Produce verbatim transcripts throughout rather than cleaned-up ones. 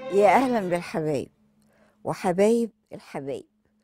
يا أهلا بالحبايب وحبايب الحبايب.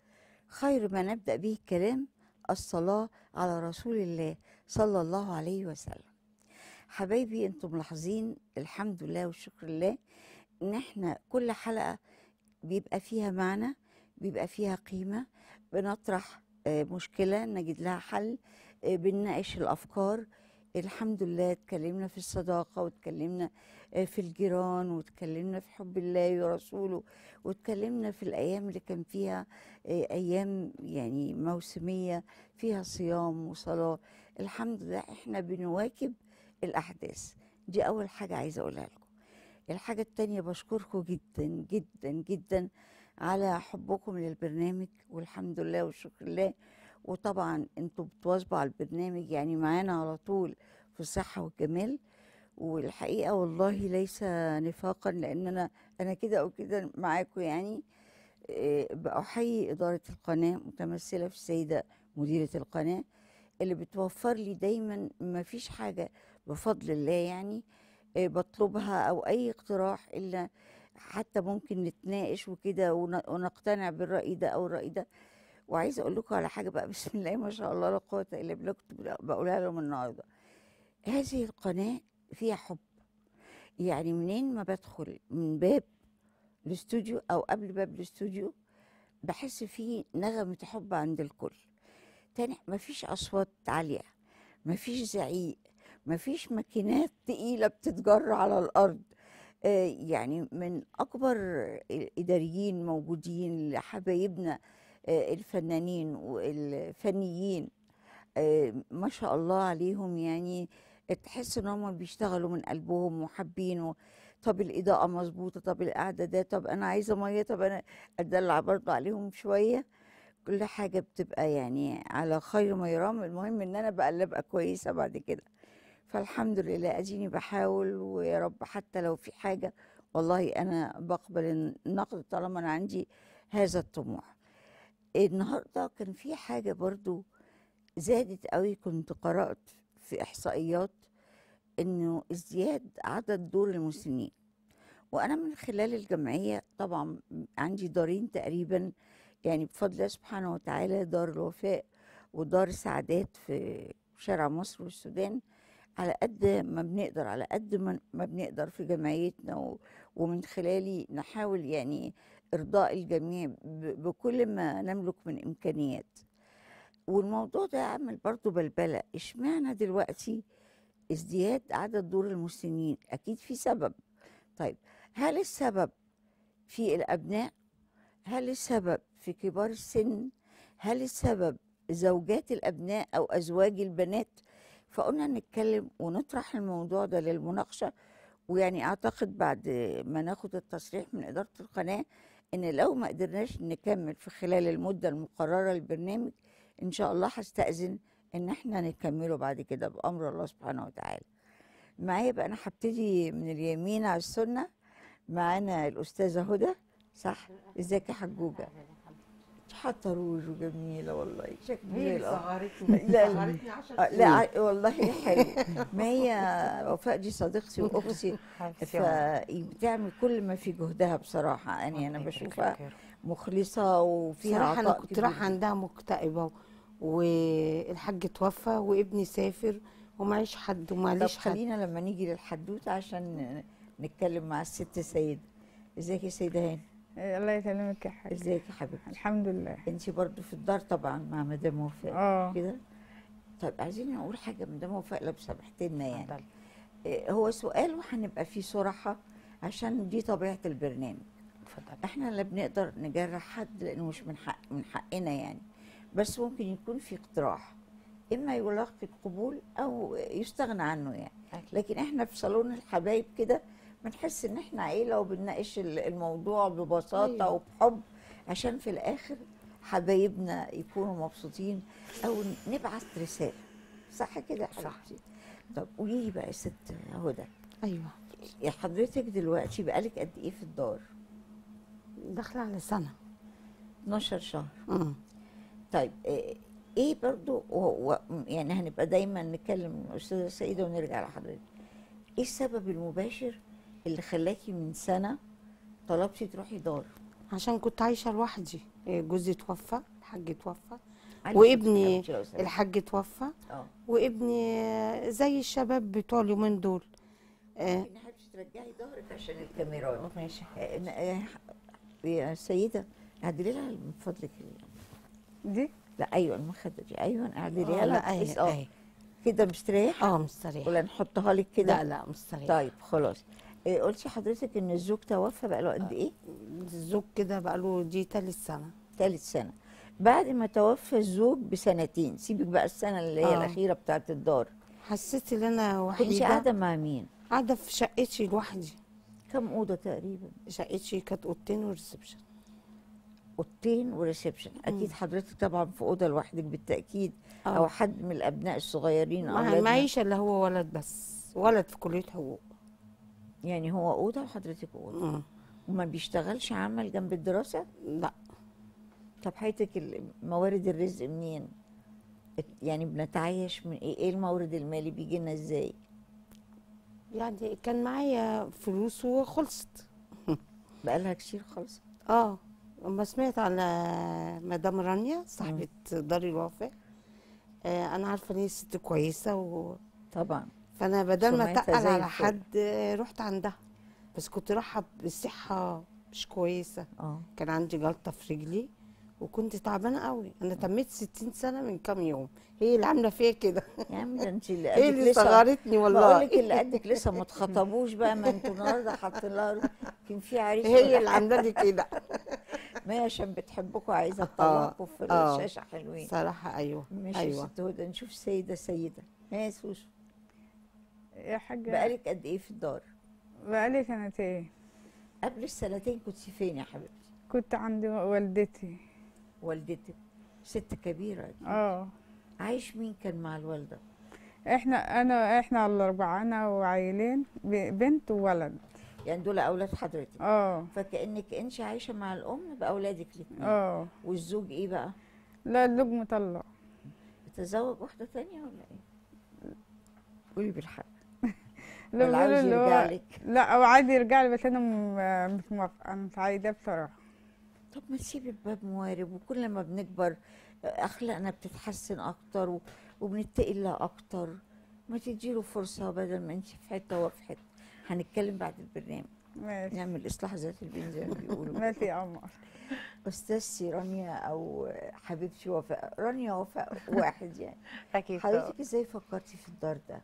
خير ما نبدأ به الكلام الصلاة على رسول الله صلى الله عليه وسلم. حبايبي، انتم ملاحظين الحمد لله والشكر لله ان احنا كل حلقة بيبقى فيها معنى، بيبقى فيها قيمة. بنطرح آه، مشكلة نجد لها حل، آه، بنناقش الأفكار. الحمد لله اتكلمنا في الصداقة، واتكلمنا آه، في الجيران، واتكلمنا في حب الله ورسوله، واتكلمنا في الأيام اللي كان فيها آه، أيام يعني موسمية فيها صيام وصلاة. الحمد لله احنا بنواكب الأحداث. دي أول حاجة عايزة أقولها لكم. الحاجة التانية، بشكركم جدا جدا جدا على حبكم للبرنامج، والحمد لله والشكر لله. وطبعا انتوا بتواظبوا على البرنامج، يعني معانا على طول في الصحة والجمال. والحقيقة والله ليس نفاقا، لأن أنا أنا كده أو كده معاكم يعني. إيه، بأحيي إدارة القناة متمثلة في السيدة مديرة القناة، اللي بتوفر لي دايما ما فيش حاجة بفضل الله يعني آه، بطلبها أو أي اقتراح، إلا حتى ممكن نتناقش وكده ون- ونقتنع بالرأي ده أو الرأي ده. وعايزة أقول لكم على حاجة بقى بسم الله ما شاء الله لا قوة إلا بالله، كنت بقولها لهم النهاردة. هذه القناة فيها حب. يعني منين ما بدخل من باب الاستوديو أو قبل باب الاستوديو بحس فيه نغمة حب عند الكل. تاني، مفيش أصوات عالية، مفيش زعيق، مفيش ماكينات تقيلة بتتجر على الأرض. آه، يعني من أكبر الإداريين موجودين لحبايبنا، آه، الفنانين والفنيين، آه، ما شاء الله عليهم يعني. تحس ان هم بيشتغلوا من قلبهم وحابين و- طب الإضاءة مظبوطة، طب القعدة ده، طب أنا عايزة مية، طب أنا أدلع برضه عليهم شوية. كل حاجة بتبقى يعني على خير ما يرام. المهم ان انا بقى اللي ابقى كويسة بعد كده. فالحمد لله اديني بحاول، ويا رب حتى لو في حاجة والله انا بقبل النقد طالما انا عندي هذا الطموح. النهاردة كان في حاجة برضو زادت قوي، كنت قرأت في احصائيات انه ازدياد عدد دور المسنين. وانا من خلال الجمعية طبعا عندي دارين تقريبا، يعني بفضل الله سبحانه وتعالى، دار الوفاء ودار السعادات في شارع مصر والسودان. على قد ما بنقدر، على قد ما ما بنقدر في جمعيتنا و- ومن خلالي نحاول يعني إرضاء الجميع ب- بكل ما نملك من إمكانيات. والموضوع ده عمل برضو بلبلة. اشمعنى دلوقتي ازدياد عدد دور المسنين؟ أكيد في سبب. طيب، هل السبب في الأبناء؟ هل السبب في كبار السن؟ هل السبب زوجات الأبناء أو أزواج البنات؟ فقلنا نتكلم ونطرح الموضوع ده للمناقشة. ويعني أعتقد بعد ما ناخد التصريح من إدارة القناة إن لو ما قدرناش نكمل في خلال المدة المقررة للبرنامج، إن شاء الله هستأذن إن احنا نكمله بعد كده بأمر الله سبحانه وتعالى. معايا بقى، أنا هبتدي من اليمين على السنة. معانا الأستاذة هدى. صح؟ ازيك يا حجوجة؟ حاطه روج وجميله والله، شكلك هي زي اللي القمر. صغرتني لا لا صغرتني عشر آه، لا، سنين ع- والله حلو. ما هي وفاء دي صديقتي واختي، حبيبتي يا ماما. فبتعمل كل ما في جهدها بصراحه، يعني انا الله يبارك بشوفها لك يا رب. مخلصه وفيها بصراحة أنا عطاء كنت كبير رايحة جدا. عندها مكتئبة، والحاج توفى وابني سافر ومعيش حد طب ومعليش حد. خلينا لما نيجي للحدوته عشان نتكلم مع الست سيد. ازيك يا سيدة هاني؟ إيه، الله يسلمك يا حاج. ازيك يا حبيبتي؟ الحمد لله. انتي برضو في الدار طبعا مع مدام وفاء، مش اه. كده؟ طيب عايزين نقول حاجه مدام وفاء لو سمحت لنا يعني. اتفضلي. إيه، هو سؤال وهنبقى فيه صراحة عشان دي طبيعة البرنامج. اتفضلي. احنا لا بنقدر نجرح حد لانه مش من حق من حقنا يعني. بس ممكن يكون في اقتراح، اما يلاقي القبول او يستغنى عنه يعني. أكيد. لكن احنا في صالون الحبايب كده بنحس ان احنا عيلة وبنناقش ال- الموضوع ببساطة أيوه. وبحب، عشان في الاخر حبايبنا يكونوا مبسوطين، او نبعث رسالة. صح كده يا صح. حبيبتي؟ طب قولي لي بقى يا ست هدى، أيوه. يا حضرتك دلوقتي بقالك قد ايه في الدار؟ داخلة على سنة. اتناشر شهر. امم طيب ايه إيه برضو و و يعني هنبقى دايما نتكلم استاذه سيده ونرجع لحضرتك. ايه السبب المباشر اللي خلاكي من سنه طلبتي تروحي دار؟ عشان كنت عايشه لوحدي. إيه، جوزي توفى، الحاج توفى، علي وابني صوتك يا أستاذة. الحاج توفى، اه وابني آه، زي الشباب بتوع اليومين دول. آه، ممكن حضرتك ترجعي ظهرك عشان الكاميرات. ماشي. آه، ن- آه، يا سيدة اعدلي لها من فضلك ال- دي لا ايوه المخدة دي، ايوه اعدليها اه لها لا اهي بحيث اه اهي. كده مستريحة اه مستريح. ولا نحطها لك كده؟ لا لا مستريح. طيب خلاص. إيه قلتي حضرتك ان الزوج توفى بقى له قد ايه؟ الزوج كده بقاله دي تالت سنه. ثالث سنة. بعد ما توفى الزوج بسنتين، سيبك بقى السنة اللي هي آه. الأخيرة بتاعت الدار، حسيت ان انا كنت وحيده، قاعدة مع مين؟ قاعده في شقتي لوحدي. كم أوضة تقريبا؟ شقتي كانت اوضتين وريسبشن. أوضتين وريسبشن، أكيد حضرتك طبعا في أوضة لوحدك بالتأكيد، آه. أو حد من الأبناء الصغيرين ما أولادنا. معيش الا هو ولد بس، ولد في كليه حقوق. يعني هو أوضة وحضرتك أوضة، مم. وما بيشتغلش عمل جنب الدراسة؟ لا طب حياتك ال- موارد الرزق منين؟ يعني بنتعايش من إيه؟ إيه المورد المالي بيجي لنا إزاي؟ يعني كان معايا فلوس وخلصت. بقالها كتير خالص. اه اما سمعت على مدام رانيا صاحبة دار الوفاء، آه انا عارفه ان هي ست كويسه و... طبعا. فانا بدل ما سمعتها اتقل زي على الفل. حد آه، رحت عندها. بس كنت رايحه بصحه مش كويسه، اه كان عندي جلطه في رجلي وكنت تعبانه قوي. انا تميت ستين سنه من كام يوم، هي اللي عامله فيا كده. يا عم ده انت اللي هي قدك اللي لسه، صغرتني والله. بقول لك اللي قدك لسه ما اتخطبوش بقى، ما انتوا النهارده حاطين لها كان في عريس هي ولا اللي عامله لي كده. ما هي عشان بتحبكوا عايزه اه تطلعكوا في اه الشاشه حلوين. صراحه ايوه. ماشي يا ايوه ست هدى، نشوف سيده سيده. هي سوسو، يا حاجة بقالك قد ايه في الدار؟ بقالي سنتين. قبل السنتين كنت فين يا حبيبتي؟ كنت عند والدتي. والدتك ست كبيره أكيد. اه عايش مين كان مع الوالده؟ احنا انا احنا الاربعة، انا وعيلين، ب- بنت وولد. يعني دول اولاد حضرتك؟ اه فكانك انت عايشه مع الام باولادك الاثنين. اه والزوج ايه بقى؟ لا الزوج مطلق. تزوج واحده تانية ولا ايه؟ قولي بالحق. لا ولا عاوز بيقولوا اللي يرجع هو لك؟ لا هو عادي يرجع لي، بس انا م- مش موافقة، مش عايزاه بصراحة. طب ما تسيبي الباب موارب، وكل ما بنكبر اخلاقنا بتتحسن اكتر و- وبنتقي الله اكتر. ما تديله فرصه بدل ما انت في حته وهو في حته. هنتكلم بعد البرنامج، ماشي نعمل اصلاح ذات البين زي ما بيقولوا. ماشي يا قمر. استاذتي رانيا او حبيبتي وفاء، رانيا وفاء واحد يعني. اكيد طبعا. حضرتك ازاي فكرتي في الدار ده؟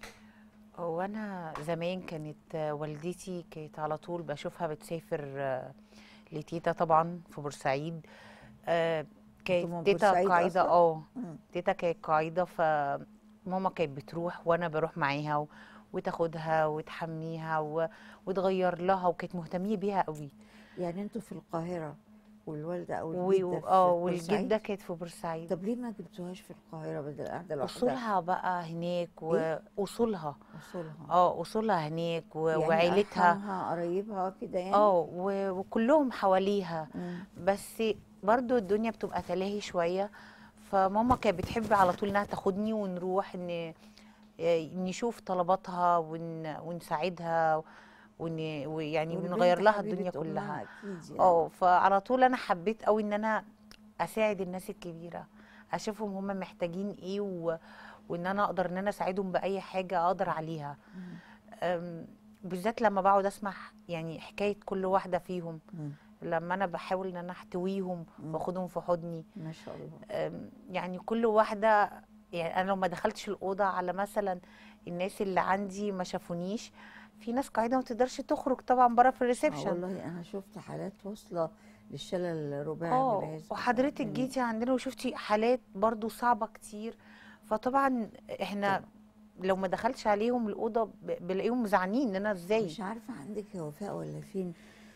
هو انا زمان كانت آه، والدتي كانت على طول بشوفها بتسافر آه، لتيتا طبعا في بورسعيد. آه، انتوا من كانت تيتا بورسعيد قاعده أصلاً؟ اه مم. تيتا كانت قاعده، فماما كانت بتروح وانا بروح معاها و- وتاخدها وتحميها و- وتغير لها، وكانت مهتميه بيها قوي. يعني انتوا في القاهره والوالده او و- الجده اه في والجده بورسعيد؟ كانت في بورسعيد. طب ليه ما جبتوهاش في القاهره بدل قاعده لوحدها؟ اصولها بقى هناك إيه؟ واصولها اصولها اه اصولها هناك و- يعني وعيلتها ارحامها قرايبها كده يعني. اه و- وكلهم حواليها. مم. بس برضو الدنيا بتبقى تلاهي شوية، فماما كانت بتحب على طول انها تاخدني ونروح ن... نشوف طلباتها ون... ونساعدها ون... ويعني والبنت ونغير لها حبيبة الدنيا أمها كلها. أكيد يعني. اه فعلى طول انا حبيت قوي ان انا اساعد الناس الكبيرة، اشوفهم هم محتاجين ايه و... وان انا اقدر ان انا اساعدهم باي حاجة اقدر عليها. أم، بالذات لما بقعد اسمع يعني حكاية كل واحدة فيهم، مم. لما انا بحاول ان انا احتويهم مم. واخدهم في حضني. ما شاء الله. أم، يعني كل واحدة، يعني انا لو ما دخلتش الاوضه على مثلا الناس اللي عندي ما شافونيش، في ناس قاعده ما تقدرش تخرج طبعا بره في آه الريسبشن. والله أنا شفت حالات واصلة للشلل الرباعي اه والعياذ وحضرتك بالله. جيتي عندنا وشفتي حالات برضو صعبه كتير، فطبعا احنا طبعا. لو ما دخلتش عليهم الاوضه ب- بلاقيهم مزعلانين ان انا ازاي. مش عارفة عندك يا وفاء ولا فين،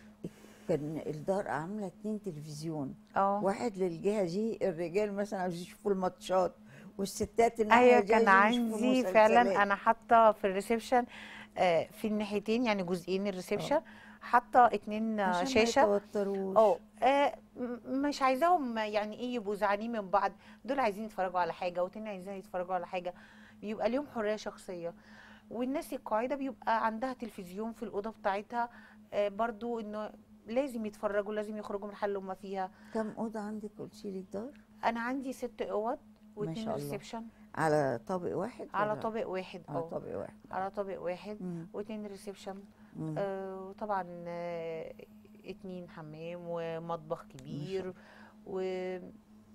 كان الدار عاملة اتنين تلفزيون، اه واحد للجهة دي الرجال مثلا عاوزين يشوفوا الماتشات، والستات الناحية ايوه دي كان عايزين يشوفوا عندي المسلسلات. فعلا، انا حاطه في الريسبشن آه، في الناحيتين يعني جزئين الريسبشن، اه حاطه اتنين آه، عشان ما شاشه. يتوتروش. اه آه، م- مش عايزاهم يعني ايه يبقوا زعلانين من بعض، دول عايزين يتفرجوا على حاجه وتاني عايزين يتفرجوا على حاجه، بيبقى ليهم حريه شخصيه. والناس القاعده بيبقى عندها تلفزيون في الاوضه بتاعتها، آه، برضو انه لازم يتفرجوا، لازم يخرجوا من الحاله اللي هم فيها. كم اوضه عندك قلتي لي الدار؟ انا عندي ست اوض ما واتنين شاء الله. ريسبشن. على طابق واحد على ولا؟ طابق واحد. على اه طابق واحد. على طابق واحد مم. واتنين ريسبشن. مم. آه وطبعا آه اتنين حمام ومطبخ ما شاء كبير. ودي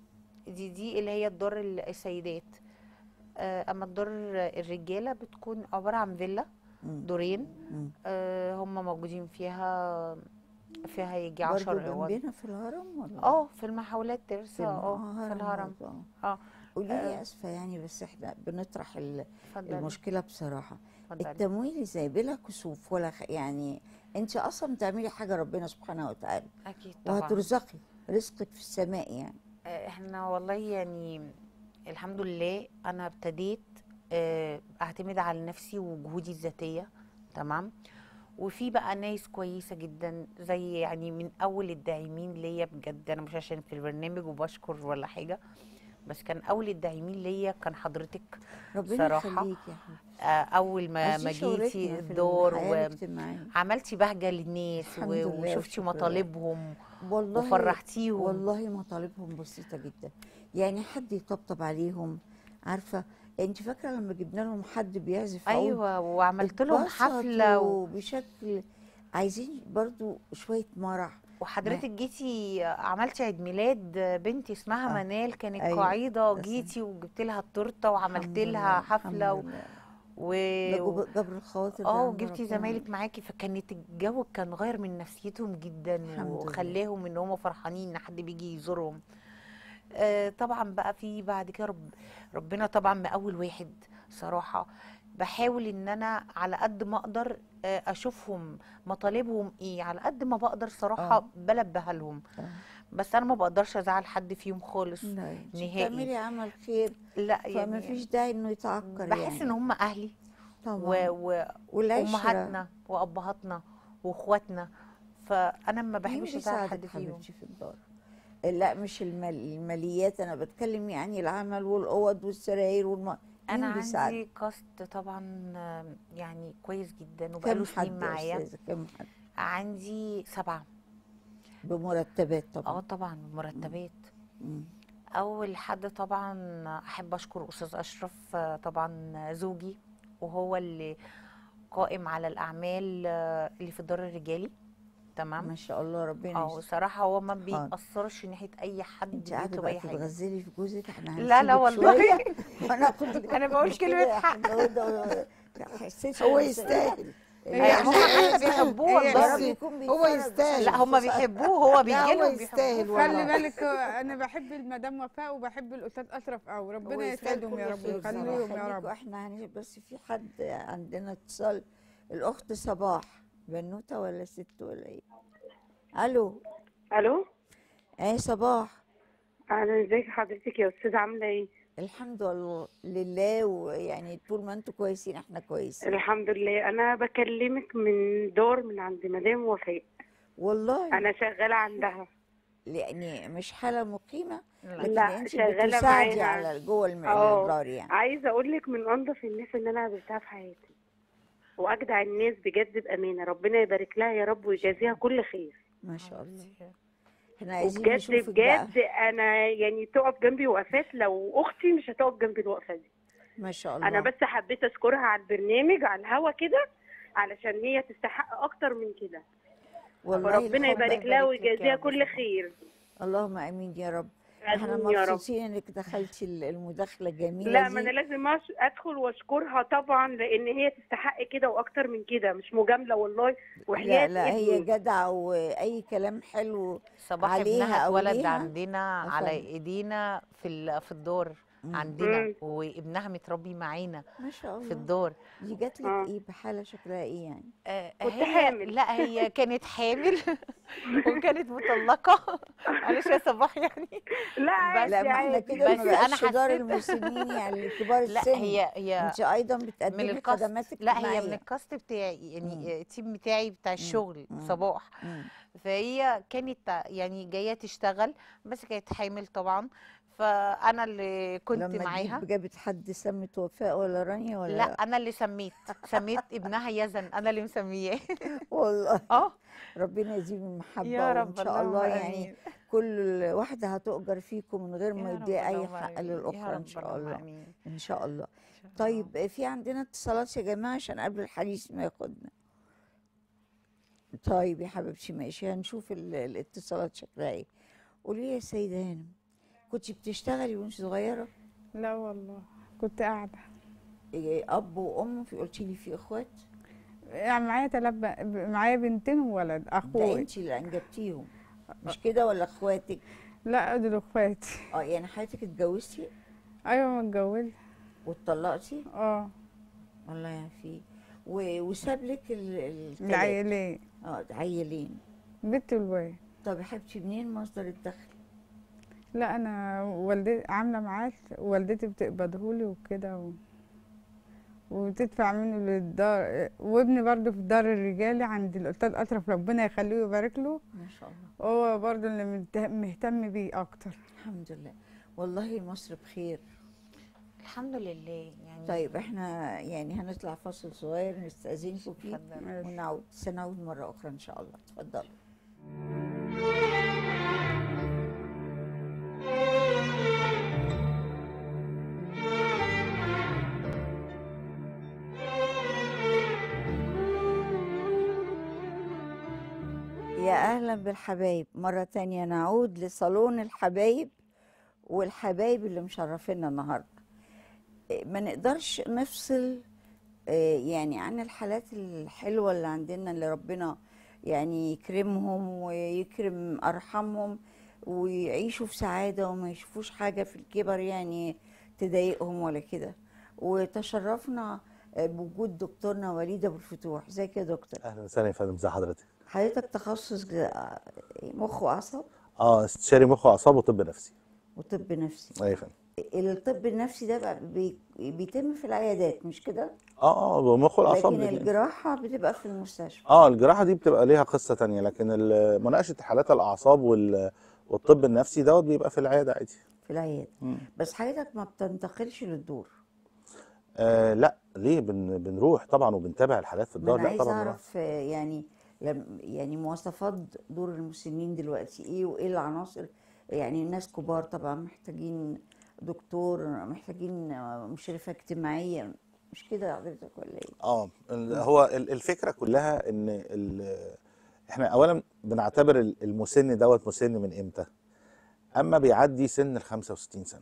دي اللي هي الدار ال- السيدات. آه اما الدار الرجاله بتكون عباره عن فيلا مم. دورين. مم. آه هم موجودين فيها فيها يجي برضو عشر اوض. جنبنا في الهرم ولا؟ اه في المحاولات في ترسا. الم- اه آه، في الهرم. برضو، آه. اه قولي لي آه، اسفه يعني، بس احنا بنطرح ال- اتفضلي المشكله بصراحه. اتفضلي. التمويل ازاي بلا كسوف ولا خ... يعني انت اصلا بتعملي حاجه ربنا سبحانه وتعالى اكيد طبعا. وهترزقي رزقك في السماء يعني. آه، احنا والله يعني الحمد لله انا ابتديت آه، اعتمد على نفسي وجهودي الذاتيه. تمام. وفي بقى ناس كويسه جدا زي يعني من اول الداعمين ليا بجد. انا مش عشان في البرنامج وبشكر ولا حاجه، بس كان اول الداعمين ليا كان حضرتك ربنا صراحه. يخليك يا حبيبتي. آه، اول ما عايزين ما شغلتنا جيتي في الدور الحياه الاجتماعيه. وعملتي بهجه للناس الحمد و- لله وشفتي والشكر لله. مطالبهم والله وفرحتيهم. والله مطالبهم بسيطه جدا، يعني حد يطبطب عليهم، عارفه؟ انت فاكره لما جبنا لهم حد بيعزف عود؟ ايوه وعملت لهم حفله و... اتبسطوا بشكل، عايزين برضو شويه مرح. وحضرتك جيتي عملتي عيد ميلاد بنتي اسمها آه. منال، كانت أيوة، قاعده، ده جيتي وجبت لها التورته وعملت الحمد لها لله، حفله و... الحمد لله. و... ده جب- جبر الخواطر ده اه عند وجبتي ربنا. زمايلك معاكي، فكانت الجو كان غير من نفسيتهم جدا الحمد لله. وخلاهم ان هم فرحانين ان حد بيجي يزورهم. آه طبعا بقى في بعد كده رب ربنا طبعا من اول واحد صراحه بحاول ان انا على قد ما اقدر آه اشوفهم مطالبهم ايه، على قد ما بقدر صراحه آه. بلبيها لهم. آه. بس انا ما بقدرش ازعل حد فيهم خالص لا انت نهائي. بتعملي عمل خير، لا فما يعني فيش داعي انه يتعكر بحس يعني. ان هم اهلي طبعا. و... والعشره. وامهاتنا وابهاتنا واخواتنا، فانا ما مين بحبش ازعل حد بيساعدك فيهم. حبيبتي في الدار؟ لا مش المال... الماليات، انا بتكلم يعني العمل والاوض والسراير والم... انا مين بيساعدك؟ عندي كاست طبعا آه، يعني كويس جدا وبقاله كم سنين حد يا معايا. استاذه؟ كم حد؟ عندي سبعة. بمرتبات اه طبعا. طبعا مرتبات. مم. اول حد طبعا احب اشكر استاذ اشرف آه، طبعا زوجي، وهو اللي قائم على الاعمال آه، اللي في الدار الرجالي. تمام. ما شاء الله ربنا اه يشفيك. صراحه هو ما حاضر. بيأثرش ناحيه اي حد انت قاعده بيطلب بقى اي حاجه. تتغزلي في جوزك، احنا لا لا هنسيبك والله شويه وانا اخد لك انا بقول مش كلمه كده، حق. احنا ده- حسيت هو إن- يستاهل. هي هم حتى بيحبوه هي يا والله. رب بس يكون هو بيتفرج يستاهل. لا هم بيحبوه، هو بيجي لا هو لهم يستاهل بيحبوه. خلي والله. بالك انا بحب المدام وفاء وبحب الاستاذ اشرف قوي، هو ربنا يستاهل يسعدهم كل يا رب خير ويخليهم بصراحة. يا خليكوا رب. احنا هنش... بس في حد عندنا اتصال، الاخت صباح، بنوته ولا ست ولا ايه؟ الو. الو، ايه صباح. اهلا، ازيك حضرتك يا استاذه؟ عامله ايه؟ الحمد لله لله، ويعني طول ما انتوا كويسين احنا كويسين الحمد لله. انا بكلمك من دور من عند مدام وفاء. والله. انا شغاله عندها. يعني مش حاله مقيمه، لكن لا، انت شغالة بتساعدي معاها. على جوه الم- اه، الدار يعني. عايزه اقول لك من انظف الناس اللي انا قابلتها في حياتي، واجدع الناس بجد بامانه. ربنا يبارك لها يا رب ويجازيها كل خير. ما شاء الله. احنا عايزين وبجد نشوفك بقى. بجد انا يعني تقف جنبي وقفات، لو اختي مش هتقف جنبي الوقفه دي. ما شاء الله. انا بس حبيت اشكرها على البرنامج على الهوا كده، علشان هي تستحق اكتر من كده. والله وربنا الحب- يبارك لها يبارك لك يا ويجازيها رب. كل خير. اللهم امين يا رب. احنا آمين يا رب. مبسوطين انك دخلتي المداخله الجميله لا، دي. ما انا لازم أش- ادخل واشكرها طبعا، لان هي تستحق كده واكتر من كده، مش مجامله والله. وحياه لا لا هي ابني. جدعه، واي كلام حلو صباح عليها ابنها أو اتولد ليها. عندنا على أفهم. ايدينا في ال- في الدار مم. عندنا، مم. وابنها متربي معانا ما شاء في الله. الدار. دي جات لك آه. ايه بحاله شكلها ايه يعني؟ آه، كنت هي حامل. لا هي كانت حامل وكانت مطلقه. معلش يا صباح يعني. لا عادي لا ما احنا عادي. كده بس ما أنا بقاش دار حسيت- المسنين يعني كبار لا السن. هي هي انت ايضا من بتقدمي الكاست. خدمات لا هي اجتماعيه. من الكاست بتاعي يعني مم. آه، التيم بتاعي بتاع الشغل مم. صباح. مم. فهي كانت يعني جايه تشتغل بس كانت حامل طبعا. فانا اللي كنت لما معاها. تجيب جابت حد سمت وفاء ولا رانيا ولا لا انا اللي سميت سميت ابنها يزن، انا اللي مسمياه. والله اه ربنا يزيد المحبة، يا وإن رب، شاء اللهم الله يعني امين. كل واحدة هتؤجر فيكم من غير ما يا رب، يدي أي اللهم حق امين. يا للأخرى إن رب، شاء اللهم الله. امين. إن شاء الله. إن شاء الله. طيب في عندنا اتصالات يا جماعة عشان قبل الحديث ما ياخدنا. طيب يا حبيبتي ماشي، هنشوف ال- الاتصالات شكلها ايه. قولي لي يا سيدة هانم، كنت بتشتغلي وانت صغيرة؟ لا والله كنت قاعدة. إيه، أب وأم؟ في قلتي لي في إخوات؟ يعني معايا تلات ب- معايا بنتين وولد ده اخوي. انت اللي أنجبتيهم مش كده ولا إخواتك؟ لا دول اخواتي. اه يعني حضرتك اتجوزتي ايوه متجوزة. واتطلقتي؟ اه الله يعافيك. و- وساب لك ال- التلاتة؟ العيلين، اه عيلين. بنت والواد. طب يا حبيبتي منين مصدر الدخل؟ لا انا والدتي عامله معاش، والدتي بتقبضهولي وكده و... وتدفع منه للدار، وابني برضه في الدار الرجالي عند الاستاذ اشرف ربنا يخليه ويبارك له. ما شاء الله. هو برضه اللي مته- مهتم بيه اكتر. الحمد لله. والله مصر بخير. الحمد لله يعني. طيب احنا يعني هنطلع فاصل صغير نستأذنكم فيه اتفضل. ماشي. ونعود، سنعود مرة أخرى إن شاء الله. اتفضلوا. يا أهلا بالحبايب مرة تانية، نعود لصالون الحبايب والحبايب اللي مشرفينا النهاردة. إيه، ما نقدرش نفصل إيه، يعني عن الحالات الحلوة اللي عندنا اللي ربنا يعني يكرمهم ويكرم أرحامهم ويعيشوا في سعادة وما يشوفوش حاجة في الكبر يعني تضايقهم ولا كده. وتشرفنا آه، بوجود دكتورنا وليد أبو الفتوح. ازيك يا دكتور؟ اهلا وسهلا يا فندم، ازي حضرتك؟ حضرتك تخصص ج- مخ وأعصاب اه استشاري مخ واعصاب وطب نفسي. وطب نفسي. ايوه يا فندم. الطب النفسي ده بقى بي- بيتم في العيادات مش كده؟ اه اه مخ والاعصاب لكن الاتنين. الجراحة بتبقى في المستشفى. اه الجراحه دي بتبقى ليها قصه تانية، لكن ال- مناقشه حالات الاعصاب وال- والطب النفسي دوت بيبقى في العياده عادي. في العيادة. مم. بس حضرتك ما بتنتقلش للدور. آه لا ليه، بن بنروح طبعا وبنتابع الحالات في ما الدار. انا لا عايزه طبعا بنروح. اعرف آه، يعني لم يعني مواصفات دور المسنين دلوقتي ايه، وايه العناصر. يعني الناس كبار طبعا محتاجين دكتور، محتاجين آه، مشرفة اجتماعية، مش كده حضرتك ولا ايه؟ اه ال- هو ال- الفكره كلها ان ال- احنا اولا بنعتبر ال- المسن دوت مسن من امتى؟ اما بيعدي سن ال خمسة وستين سنه.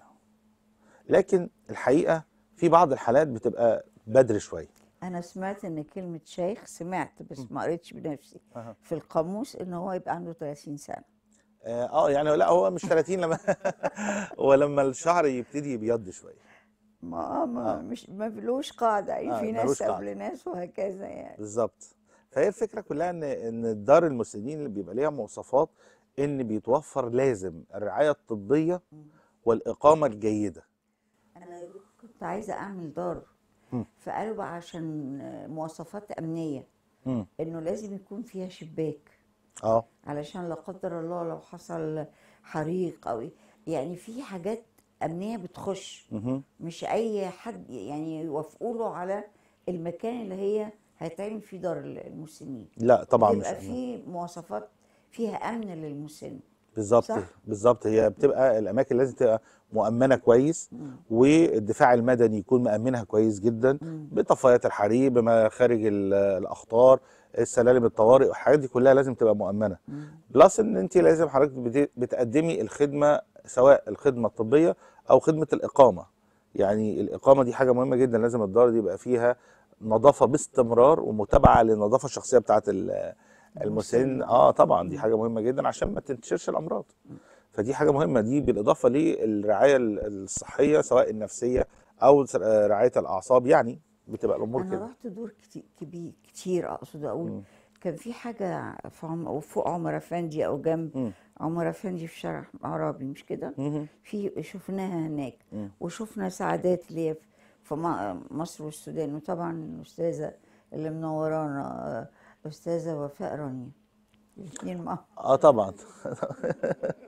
لكن الحقيقه في بعض الحالات بتبقى بدري شويه. انا سمعت ان كلمة شيخ، سمعت بس ما قريتش بنفسي أها. في القاموس ان هو يبقى عنده ثلاثين سنة. اه آه، يعني لا هو مش ثلاثين لما هو لما الشعر يبتدي يبيض شويه. ما ما اه مش ما فيلوش قاعدة، يعني اه في ناس ملوش قبل قاعده ناس وهكذا يعني. بالظبط. فهي الفكره كلها ان ان الدار المسنين اللي بيبقى ليها مواصفات ان بيتوفر لازم الرعايه الطبيه والاقامه الجيده. انا كنت عايزة اعمل دار، مم. فقالوا بقى عشان مواصفات أمنية مم. إنه لازم يكون فيها شباك اه علشان لا قدر الله لو حصل حريق أو إيه. يعني في حاجات أمنية بتخش، مهم. مش أي حد يعني يوافقوا له على المكان اللي هي هيتعمل فيه دار المسنين. لا طبعا مش بتبقى في مواصفات فيها أمن للمسن. بالظبط. صح؟ بالظبط هي بتبقى الاماكن لازم تبقى مؤمنه كويس، مم. والدفاع المدني يكون مأمنها كويس جدا مم. بطفايات الحريق، بمخارج ال- الاخطار، السلالم الطوارئ، الحاجات دي كلها لازم تبقى مؤمنه. مم. بلس ان انت لازم حضرتك بت- بتقدمي الخدمه، سواء الخدمه الطبيه او خدمه الاقامه. يعني الاقامه دي حاجه مهمه جدا، لازم الدار دي يبقى فيها نظافه باستمرار ومتابعه للنظافه الشخصيه بتاعه ال- المسن. المسن. اه طبعا دي مم. حاجه مهمه جدا عشان ما تنتشرش الامراض. مم. فدي حاجه مهمه، دي بالاضافه للرعايه ال- الصحيه سواء النفسيه او س- آه، رعايه الاعصاب، يعني بتبقى الامور أنا كده. رحت دور كتير كبير كتير، أقصد أقول مم. كان في حاجة في عم... فوق عمر أفندي أو جنب مم. عمر أفندي في شارع عرابي مش كده؟ مم. في شفناها هناك، مم. وشفنا سعادات اللي هي في في م- مصر والسودان، وطبعا الأستاذة اللي منورانا آه، أستاذة وفاء رانيا، الاثنين مع اه طبعا.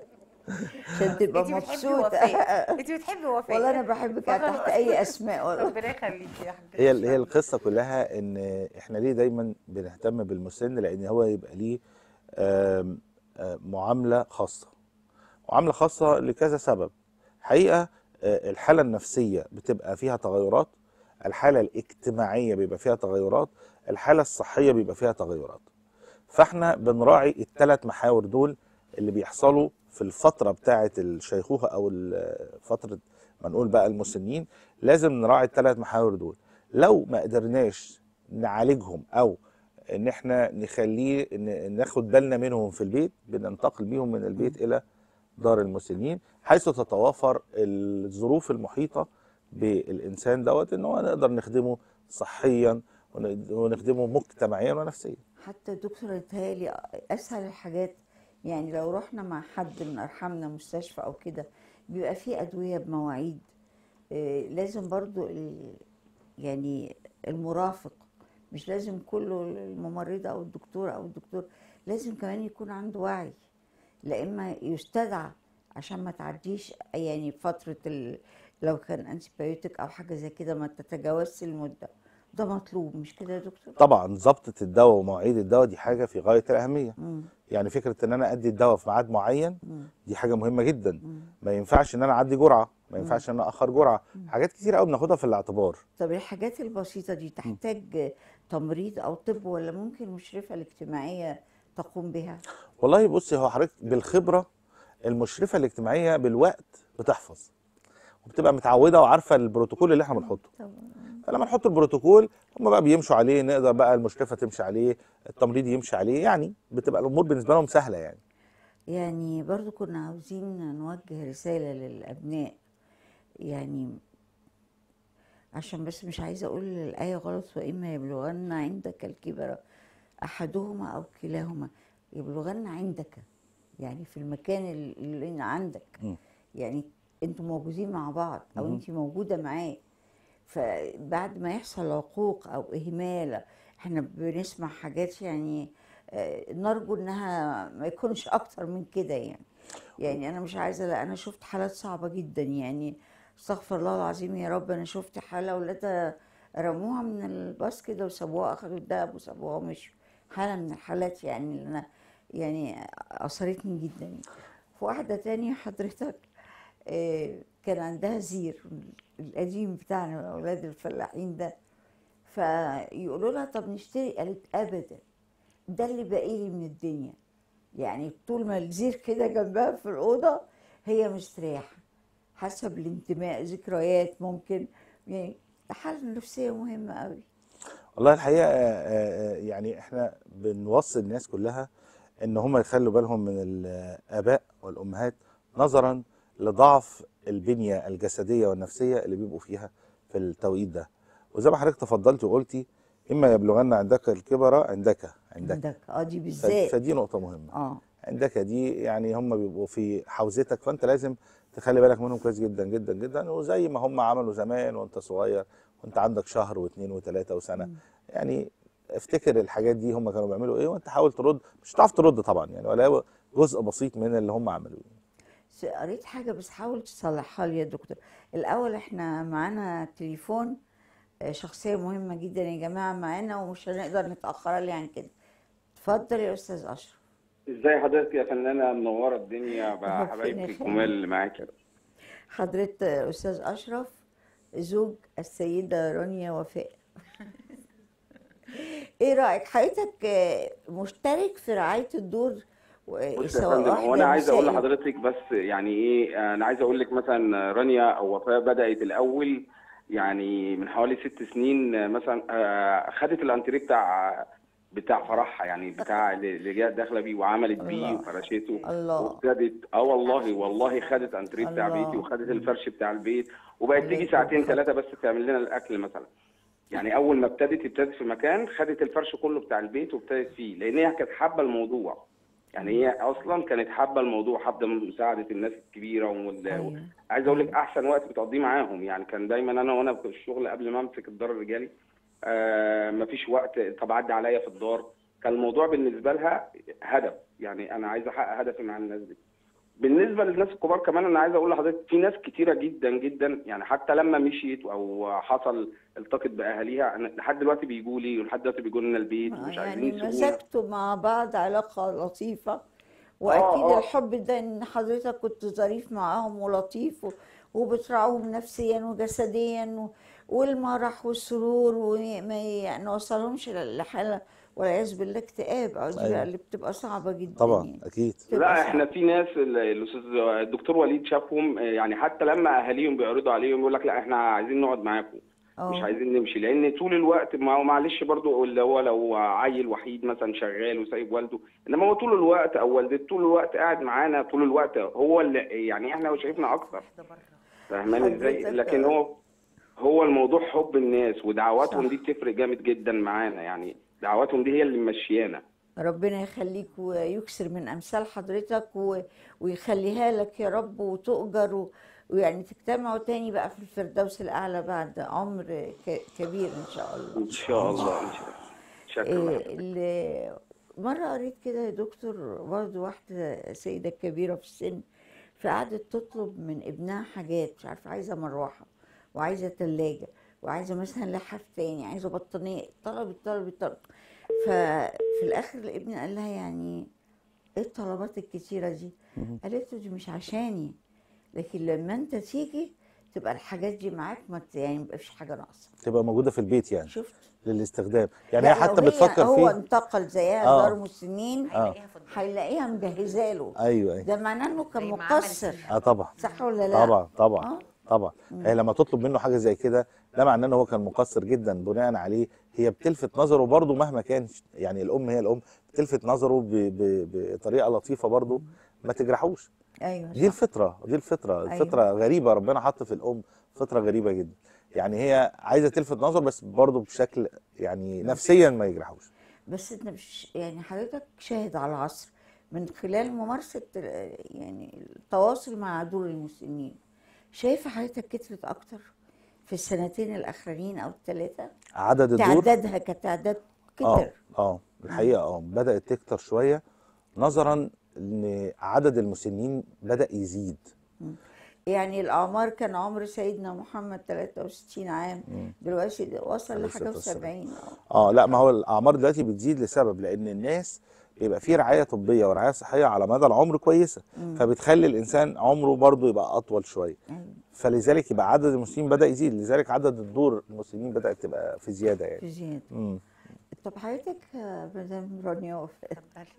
عشان تبقى انت بتحبي مبسوطه. وفاء، انت بتحبي وفاء. والله انا بحبك تحت فخلاص. اي اسماء والله. ربنا يخليكي يا حبيبتي. هي هي القصه كلها ان احنا ليه دايما بنهتم بالمسن، لان هو يبقى ليه آم، آم، معامله خاصه. معامله خاصه لكذا سبب. حقيقه آه، الحاله النفسيه بتبقى فيها تغيرات، الحاله الاجتماعيه بيبقى فيها تغيرات، الحاله الصحيه بيبقى فيها تغيرات. فاحنا بنراعي الثلاث محاور دول اللي بيحصلوا في الفتره بتاعه الشيخوخه او ال- فتره ما نقول بقى المسنين. لازم نراعي الثلاث محاور دول. لو ما قدرناش نعالجهم او ان احنا نخليه ن- ناخد بالنا منهم في البيت، بننتقل بيهم من البيت الى دار المسنين، حيث تتوافر الظروف المحيطه بالانسان دوت ان هو نقدر نخدمه صحيا ون- ونخدمه مجتمعيا ونفسيا. حتى دكتور يتهيألي اسهل الحاجات، يعني لو رحنا مع حد من ارحامنا مستشفى او كده بيبقى فيه ادويه بمواعيد. آه، لازم برضو ال- يعني المرافق مش لازم كله الممرضه او الدكتور او الدكتور، لازم كمان يكون عنده وعي، لا اما يستدعى عشان ما تعديش يعني فتره ال... لو كان انتيبيوتيك او حاجه زي كده ما تتجاوزش المده. ده مطلوب مش كده يا دكتور؟ طبعا ضبطة الدواء ومواعيد الدواء دي حاجة في غاية الأهمية. مم. يعني فكرة ان انا ادي الدواء في ميعاد معين مم. دي حاجة مهمة جدا. مم. ما ينفعش ان انا اعدي جرعة، ما ينفعش ان انا اخر جرعة. حاجات كتير قوي بناخدها في الاعتبار. طب الحاجات البسيطة دي تحتاج تمريض أو طب ولا ممكن المشرفة الاجتماعية تقوم بها؟ والله بصي، هو حضرتك بالخبرة المشرفة الاجتماعية بالوقت بتحفظ وبتبقى متعودة وعارفة البروتوكول اللي احنا بنحطه. طبعا. فلما نحط البروتوكول هم بقى بيمشوا عليه، نقدر بقى المشرفة تمشي عليه، التمريض يمشي عليه، يعني بتبقى الامور بالنسبة لهم سهلة يعني. يعني برضو كنا عاوزين نوجه رسالة للأبناء، يعني عشان بس مش عايزة أقول الآية غلط، وإما يبلغن عندك الكبر أحدهما أو كلاهما. يبلغن عندك يعني في المكان اللي عندك، م. يعني انتوا موجودين مع بعض او مهم. انتي موجودة معاه. فبعد ما يحصل عقوق او اهمال، احنا بنسمع حاجات يعني آه، نرجو انها ما يكونش اكتر من كده يعني. يعني انا مش عايزه، لا انا شفت حالات صعبه جدا يعني، استغفر الله العظيم يا رب. انا شفت حاله اولادها رموها من الباص كده وسابوها، اخدوا الدهب وسابوها ومشوا. حاله من الحالات يعني اللي انا يعني اثرتني جدا يعني. في واحده تانية حضرتك آه، كان عندها زير القديم بتاعنا اولاد الفلاحين ده، فيقولوا لها طب نشتري، قالت ابدا، ده اللي باقي لي من الدنيا. يعني طول ما الزير كده جنبها في الأوضة هي مستريحة، حاسة بالانتماء، ذكريات ممكن، يعني الحالة النفسية مهمة قوي. والله الحقيقة آه، آه، يعني احنا بنوصي الناس كلها ان هم يخلوا بالهم من الآباء والأمهات نظرا لضعف البنية الجسدية والنفسية اللي بيبقوا فيها في التوقيت ده. وزي ما حضرتك تفضلتي وقلتي إما يبلغن عندك الكبر عندك عندك عندك اه دي ف- بالذات. فدي نقطة مهمة. اه عندك دي يعني هم بيبقوا في حوزتك، فأنت لازم تخلي بالك منهم كويس جدا جدا جدا، وزي ما هم عملوا زمان وأنت صغير وأنت عندك شهر واثنين وثلاثة وسنة. يعني افتكر الحاجات دي هم كانوا بيعملوا ايه، وانت حاول ترد. مش هتعرف ترد طبعا يعني، ولا هو جزء بسيط من اللي هم عملوه. س- قريت حاجة بس حاول تصلحها لي يا دكتور. الأول احنا معانا تليفون، آه، شخصية مهمة جدا يا جماعة معانا ومش هنقدر نتأخر عليه عن كده. اتفضل يا أستاذ أشرف. ازاي حضرتك يا فنانة منورة الدنيا ربنا بحبايبك يخليك. الجمال اللي معاك. حضرة أستاذ أشرف زوج السيدة رانيا وفاء. ايه رأيك حضرتك آه، مشترك في رعاية الدور و- بص يا سواء فندم، هو واحدة انا عايز اقول نسائي؟ لحضرتك بس يعني ايه، انا عايز اقول لك مثلا رانيا او وفاء بدأت الاول يعني من حوالي ست سنين مثلا، آه، خدت الانتريه بتاع بتاع فرحها، يعني بتاع اللي جاء داخله بيه وعملت بيه الله وفرشته. الله وابتدت اه والله والله خدت انتريه بتاع بيتي الله. وخدت الفرش بتاع البيت، وبقت الله تيجي يكون ساعتين بخير. ثلاثه بس تعمل لنا الاكل مثلا. يعني اول ما ابتدت ابتدت في مكان خدت الفرش كله بتاع البيت وابتدت فيه، لان هي كانت حابه الموضوع. يعني هي اصلا كانت حابه الموضوع، حابه مساعده الناس الكبيره وال... أيوه عايز اقول لك أيوه. احسن وقت بتقضيه معاهم. يعني كان دايما انا وانا في الشغل قبل ما امسك الدار الرجالي آه مفيش وقت، طب عدي عليا في الدار. كان الموضوع بالنسبه لها هدف، يعني انا عايز احقق هدفي مع الناس دي. بالنسبه للناس الكبار كمان انا عايز اقول لحضرتك في ناس كتيره جدا جدا، يعني حتى لما مشيت او حصل التقت باهاليها أنا لحد دلوقتي بيجوا لي ولحد دلوقتي بيجوا لنا البيت ما- ومش عايزين يعني يسيبونا. مسكتوا مع بعض علاقة لطيفة، اه وأكيد اه الحب ده إن حضرتك كنت ظريف معاهم ولطيف و- وبتراعوهم نفسيا وجسديا و- والمرح والسرور، وما يعني وصلهمش لحالة والعياذ بالله اكتئاب، أو دي بقى ايوه اللي بتبقى صعبة جدا طبعا يعني، اكيد. بتبقى لا احنا صعبة. في ناس ال- الاستاذ الدكتور وليد شافهم، آه، يعني حتى لما اهاليهم بيعرضوا عليهم يقول لك لا احنا عايزين نقعد معاكم مش اه عايزين نمشي، لان طول الوقت ما هو معلش برضو اللي هو لو عيل وحيد مثلا شغال وسايب والده، انما هو طول الوقت او والدته طول الوقت قاعد معانا طول الوقت، هو اللي يعني احنا شايفنا اكتر، ده بره. فاهماني ازاي؟ حضرتك لكن هو هو الموضوع حب الناس ودعواتهم دي صح. بتفرق جامد جدا معانا، يعني دعواتهم دي هي اللي ممشيانا. ربنا يخليك ويكسر من أمثال حضرتك و... ويخليها لك يا رب، وتؤجر و... ويعني تجتمعوا تاني بقى في الفردوس الأعلى بعد عمر ك... كبير إن شاء الله. ان شاء الله ان شاء الله. شكرا إيه لحضرتك. اللي مرة قريت كده يا دكتور، برضه واحدة سيدة كبيرة في السن، فقعدت تطلب من ابنها حاجات، مش عارفة، عايزة مروحة وعايزة تلاجة وعايزة مثلا لحاف تاني، عايزة بطانية، طلبت طلبت طلبت. ففي الآخر الابن قال لها يعني ايه الطلبات الكتيرة دي؟ قالت له دي مش عشاني، لكن لما انت تيجي تبقى الحاجات دي معاك، ما ت- يعني ميبقاش حاجة ناقصة. تبقى موجوده في البيت يعني شفت؟ للاستخدام، يعني هي لا لو حتى هي بتفكر هو فيه. انتقل زيها دار اه مسنين اه هيلاقيها في الدار. هيلاقيها مجهزه له، ايوه ايوه ده معناه انه كان زي ما عمل مقصر، فيها. اه طبعا صح ولا لا؟ طبعا طبعا اه طبعا. هي لما تطلب منه حاجه زي كده ده معناه ان هو كان مقصر جدا بناء عليه. هي بتلفت نظره برضه مهما كان، يعني الام هي الام بتلفت نظره ب- ب- بطريقه لطيفه برضه، ما تجرحوش. ايوه دي صح. الفطره دي الفطره ايوه الفطره غريبه، ربنا حط في الام فطره غريبه جدا. يعني هي عايزه تلفت نظر بس برضه بشكل يعني نفسيا ما يجرحوش. بس انت مش يعني حضرتك شاهد على العصر من خلال ممارسه ال- يعني التواصل مع دور المسنين، شايفه حضرتك كترت اكتر في السنتين الاخرانيين او الثلاثه؟ عدد الدور تعدادها كتعداد اه كتر. اه الحقيقه اه بدات تكتر شويه، نظرا ان عدد المسنين بدا يزيد. يعني الأعمار كان عمر سيدنا محمد ثلاثة وستين عام، دلوقتي وصل عليه لحاجة الصلاة والسلام. وسبعين. اه لا، ما هو الاعمار دلوقتي بتزيد لسبب، لان الناس بيبقى فيه رعايه طبيه ورعايه صحيه على مدى العمر كويسه، فبتخلي الانسان عمره برضه يبقى اطول شويه، أيوة. فلذلك يبقى عدد المسنين بدا يزيد، لذلك عدد الدور المسنين بدات تبقى في زياده في يعني. زيادة. امم طب حضرتك يا مدام رانيا وفاء، اتفضلي.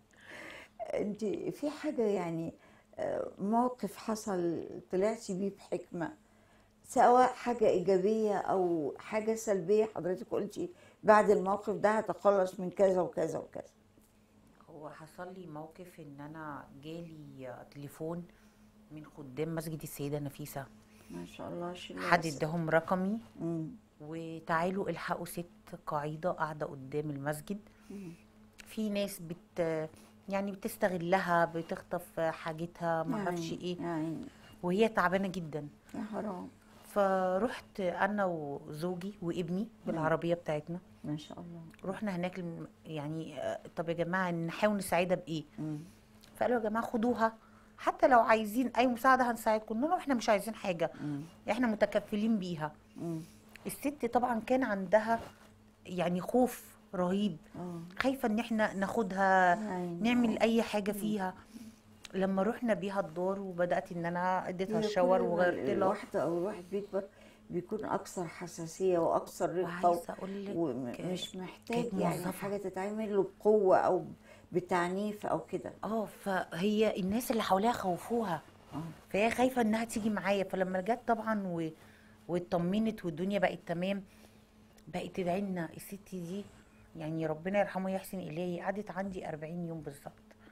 انت في حاجة يعني آه، موقف حصل طلعتي بيه بحكمة، سواء حاجة إيجابية أو حاجة سلبية، حضرتك قلتي بعد الموقف ده هتخلص من كذا وكذا وكذا؟ هو حصل لي موقف ان انا جالي تليفون من خدام مسجد السيدة نفيسة، ما شاء الله. شيء حد اداهم رقمي مم. وتعالوا الحقوا ست قاعدة قاعدة قدام المسجد، في ناس بت يعني بتستغلها، بتخطف حاجتها معرفش يعني- ايه، يعني وهي تعبانة جدا. يا حرام. فرحت انا وزوجي وابني بالعربية بتاعتنا، ما شاء الله. رحنا هناك الم- يعني آه، طب يا جماعة نحاول نساعدها بإيه؟ مم. فقالوا يا جماعة خدوها، حتى لو عايزين أي مساعدة هنساعدكم. قلنا لهم احنا مش عايزين حاجة، مم. احنا متكفلين بيها. مم. الست طبعا كان عندها يعني خوف رهيب، اه خايفة ان احنا ناخدها يعني نعمل أي حاجة فيها. لما رحنا بيها الدار وبدأت ان انا اديتها هي الشاور كل ما وغيرت لها. الواحدة أو الواحد بيكبر بيكون أكثر حساسية وأكثر رقة، وعايزة أقول لك ومش محتاج كانت يعني موظفة. حاجة تتعمل له بقوة أو بتعنيف أو كده. اه فهي الناس اللي حواليها خوفوها، اه فهي خايفه انها تيجي معايا. فلما رجعت طبعا و... واطمنت والدنيا بقت تمام، بقت تدعي لنا الست دي، يعني ربنا يرحمه ويحسن اليه. قعدت عندي أربعين يوم بالظبط.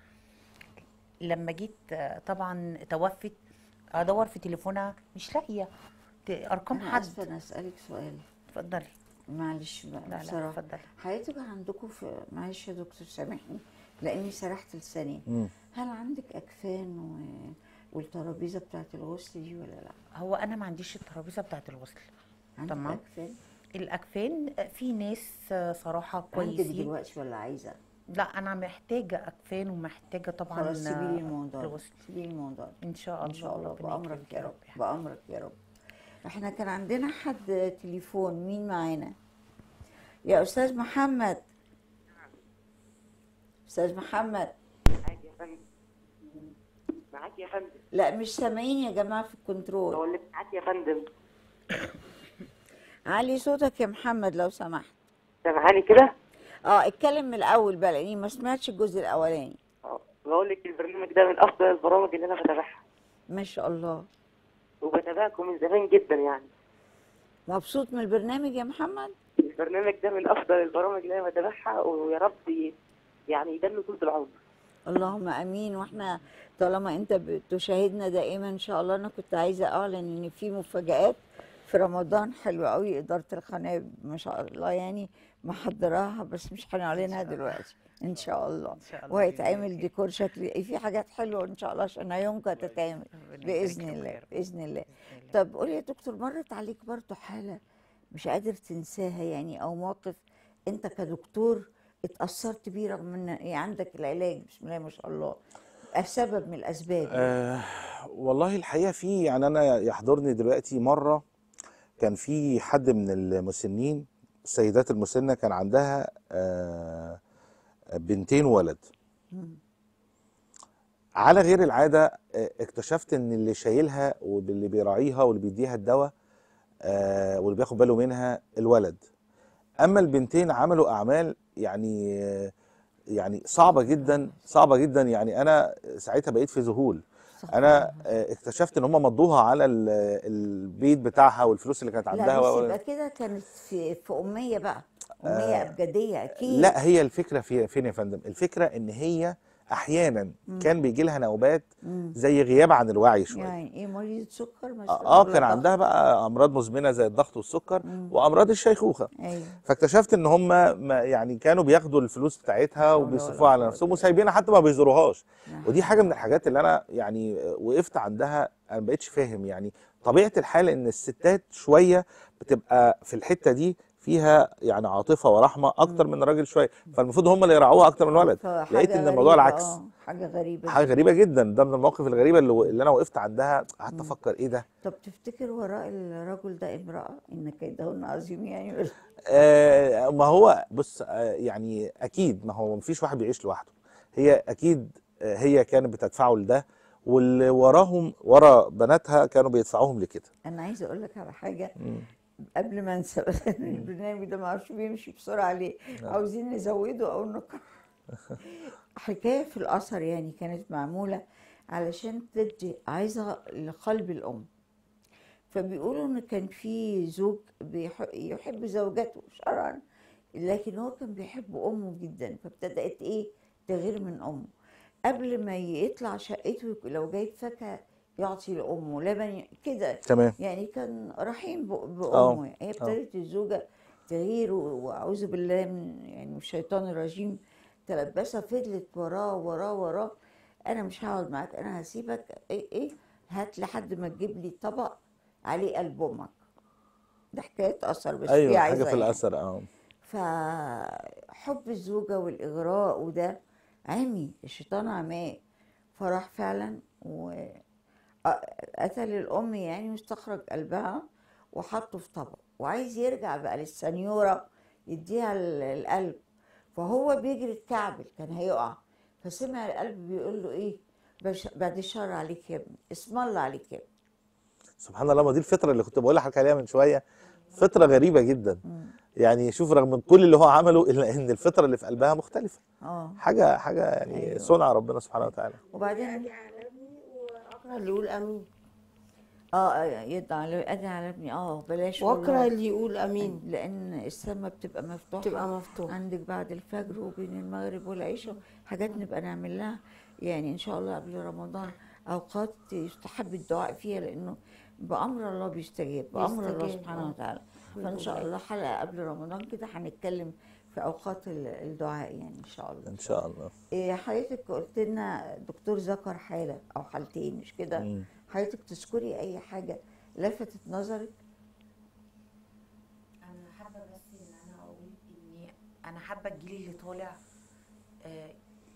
لما جيت آه، طبعا توفت، ادور في تليفونها مش لاقيه ت- ارقام أنا حد. آسفة أنا أسألك سؤال، اتفضلي. معلش بقى لا لا بصراحة. اتفضلي. حضرتك عندكم في، معلش يا دكتور سامحني لأني سرحت لساني، مم. هل عندك أكفان و... والترابيزة بتاعت الغسل دي ولا لا؟ هو انا ما عنديش الترابيزه بتاعت الغسل. عندك تمام. أكفان؟ الاكفان آه، في ناس آه، صراحه عندك كويسين. دلوقتي ولا عايزة؟ لا انا محتاجه اكفان ومحتاجه طبعا خلاص سيبي لي الموضوع ده، الغسل. سيبي لي الموضوع ده ان شاء الله. ان شاء الله، ربنا بأمرك يكرمك يا يا رب، رب يا حبيبي. بأمرك يا رب. احنا كان عندنا حد تليفون، مين معانا؟ يا استاذ محمد، استاذ محمد. معاك يا فندم. معاك يا فندم. لا مش سامعين يا جماعه في الكنترول. بقول لك معاك يا فندم. علي صوتك يا محمد لو سمحت. سامعاني كده؟ اه اتكلم من الاول بقى لاني ما سمعتش الجزء الاولاني. اه بقول لك البرنامج ده من افضل البرامج اللي انا بتابعها، ما شاء الله. وبتابعكم من زمان جدا يعني. مبسوط من البرنامج يا محمد؟ البرنامج ده من افضل البرامج اللي انا بتابعها، ويا رب ي- يعني يدل طول العمر. اللهم امين. واحنا طالما انت بتشاهدنا دائما ان شاء الله، انا كنت عايزه اعلن ان في مفاجآت في رمضان حلوه قوي، اداره القناه ما شاء الله يعني محضراها، بس مش هنعلنها دلوقتي ان شاء الله. ان شاء الله وهيتعمل ديكور شكلي في حاجات حلوه ان شاء الله عشان يومك تتعمل باذن الله باذن الله. طب قولي يا دكتور، مرت عليك برضه حاله مش قادر تنساها يعني، او موقف انت كدكتور اتأثرت بيه رغم ان يعني عندك العلاج بسم الله ما شاء الله، سبب من الاسباب يعني. آه والله الحقيقه في، يعني انا يحضرني دلوقتي مره كان في حد من المسنين، السيدات المسنه كان عندها آه بنتين وولد. مم. على غير العاده آه، اكتشفت ان اللي شايلها واللي بيراعيها واللي بيديها الدواء آه واللي بياخد باله منها الولد. اما البنتين عملوا اعمال يعني آه، يعني صعبه جدا صعبه جدا، يعني انا ساعتها بقيت في ذهول. صح. انا آه، اكتشفت ان هم مضوها على ال- البيت بتاعها والفلوس اللي كانت عندها لا بس و- يبقى كده كانت في في اميه بقى، اميه ابجديه اكيد. لا، هي الفكره في فين يا فندم؟ الفكره ان هي احيانا كان بيجي لها نوبات مم. زي غياب عن الوعي شويه. يعني ايه، مريضه سكر مثلا؟ اه ولا كان ضغط؟ عندها بقى امراض مزمنه زي الضغط والسكر مم. وامراض الشيخوخه. ايوه. فاكتشفت ان هم ما يعني كانوا بياخدوا الفلوس بتاعتها حول ولا وبيصرفوها على قوة نفسهم إلا وسايبينها حتى ما بيزوروهاش. بالله. ودي حاجه من الحاجات اللي انا يعني وقفت عندها، انا ما بقتش فاهم يعني طبيعه الحال ان الستات شويه بتبقى في الحته دي فيها يعني عاطفه ورحمه اكتر من الراجل شويه، فالمفروض هم اللي يراعوها اكتر من الولد. فحاجة لقيت ان الموضوع غريبة، العكس. اه حاجه غريبه حاجه جدا. غريبه جدا، ده من المواقف الغريبه اللي, اللي انا وقفت عندها، قعدت افكر ايه ده. طب تفتكر وراء الرجل ده امراه ان كيدهن عظيم يعني ولا؟ آه ما هو بص آه يعني اكيد، ما هو مفيش واحد بيعيش لوحده. هي اكيد آه هي كانت بتدفعه لده، واللي وراهم ورا بناتها كانوا بيدفعوهم لكده. انا عايزه اقول لك على حاجه مم. قبل ما انسى، البرنامج ده ما اعرفش بيمشي بسرعه ليه، عاوزين نزوده او نكره. حكايه في الاثر يعني كانت معموله علشان تدي عايزه لقلب الام. فبيقولوا ان كان في زوج بيح- يحب زوجته شرعا، لكن هو كان بيحب امه جدا، فابتدات ايه تغير من امه. قبل ما يطلع شقته لو جايب فاكهه يعطي لامه لبن كده، تمام. يعني كان رحيم ب- اه بامه. هي اه ابتدت الزوجه تغير و- واعوذ بالله من يعني من الشيطان الرجيم، تلبسها، فضلت وراه وراه وراه. انا مش هقعد معاك، انا هسيبك، ايه ايه هات لحد ما تجيب لي طبق عليه قلب امك. ده حكايه اثر بس ايوه، فيها حاجه عايزه في يعني. الاثر. اه فحب الزوجة والإغراء وده عمي، الشيطان عماه، فراح فعلا وقتل الأم يعني، واستخرج قلبها وحطه في طبق، وعايز يرجع بقى للسنيورة يديها ال- القلب. فهو بيجري اتكعبل، كان هيقع، فسمع القلب بيقول له ايه، بش- بعد الشر عليك يا ابني، اسم الله عليك يا ابني. سبحان الله، ما دي الفطره اللي كنت بقول لحضرتك عليها من شويه، فطره غريبه جدا. مم. يعني شوف، رغم من كل اللي هو عمله الا ان الفطره اللي في قلبها مختلفه. اه حاجه حاجه يعني ايوه. صنع ربنا سبحانه وتعالى. وبعدين واكره اللي يقول امين، اه يدعى ادعي على ابني، اه بلاش واكره والله. اللي يقول امين لان السماء بتبقى مفتوحه تبقى مفتوحه. عندك بعد الفجر وبين المغرب والعشاء، حاجات نبقى نعمل لها يعني ان شاء الله قبل رمضان، اوقات يستحب الدعاء فيها لانه بامر الله بيستجاب، بامر الله بيستجاب، سبحانه آه. وتعالى. فان شاء الله حلقه قبل رمضان كده هنتكلم في اوقات ال- الدعاء يعني ان شاء الله. ان شاء الله. إيه حضرتك قلت لنا دكتور ذكر حاله او حالتين مش كده؟ مم. حضرتك تذكري اي حاجه لفتت نظرك؟ انا حابه بس ان انا اقول اني انا حابه الجيل اللي طالع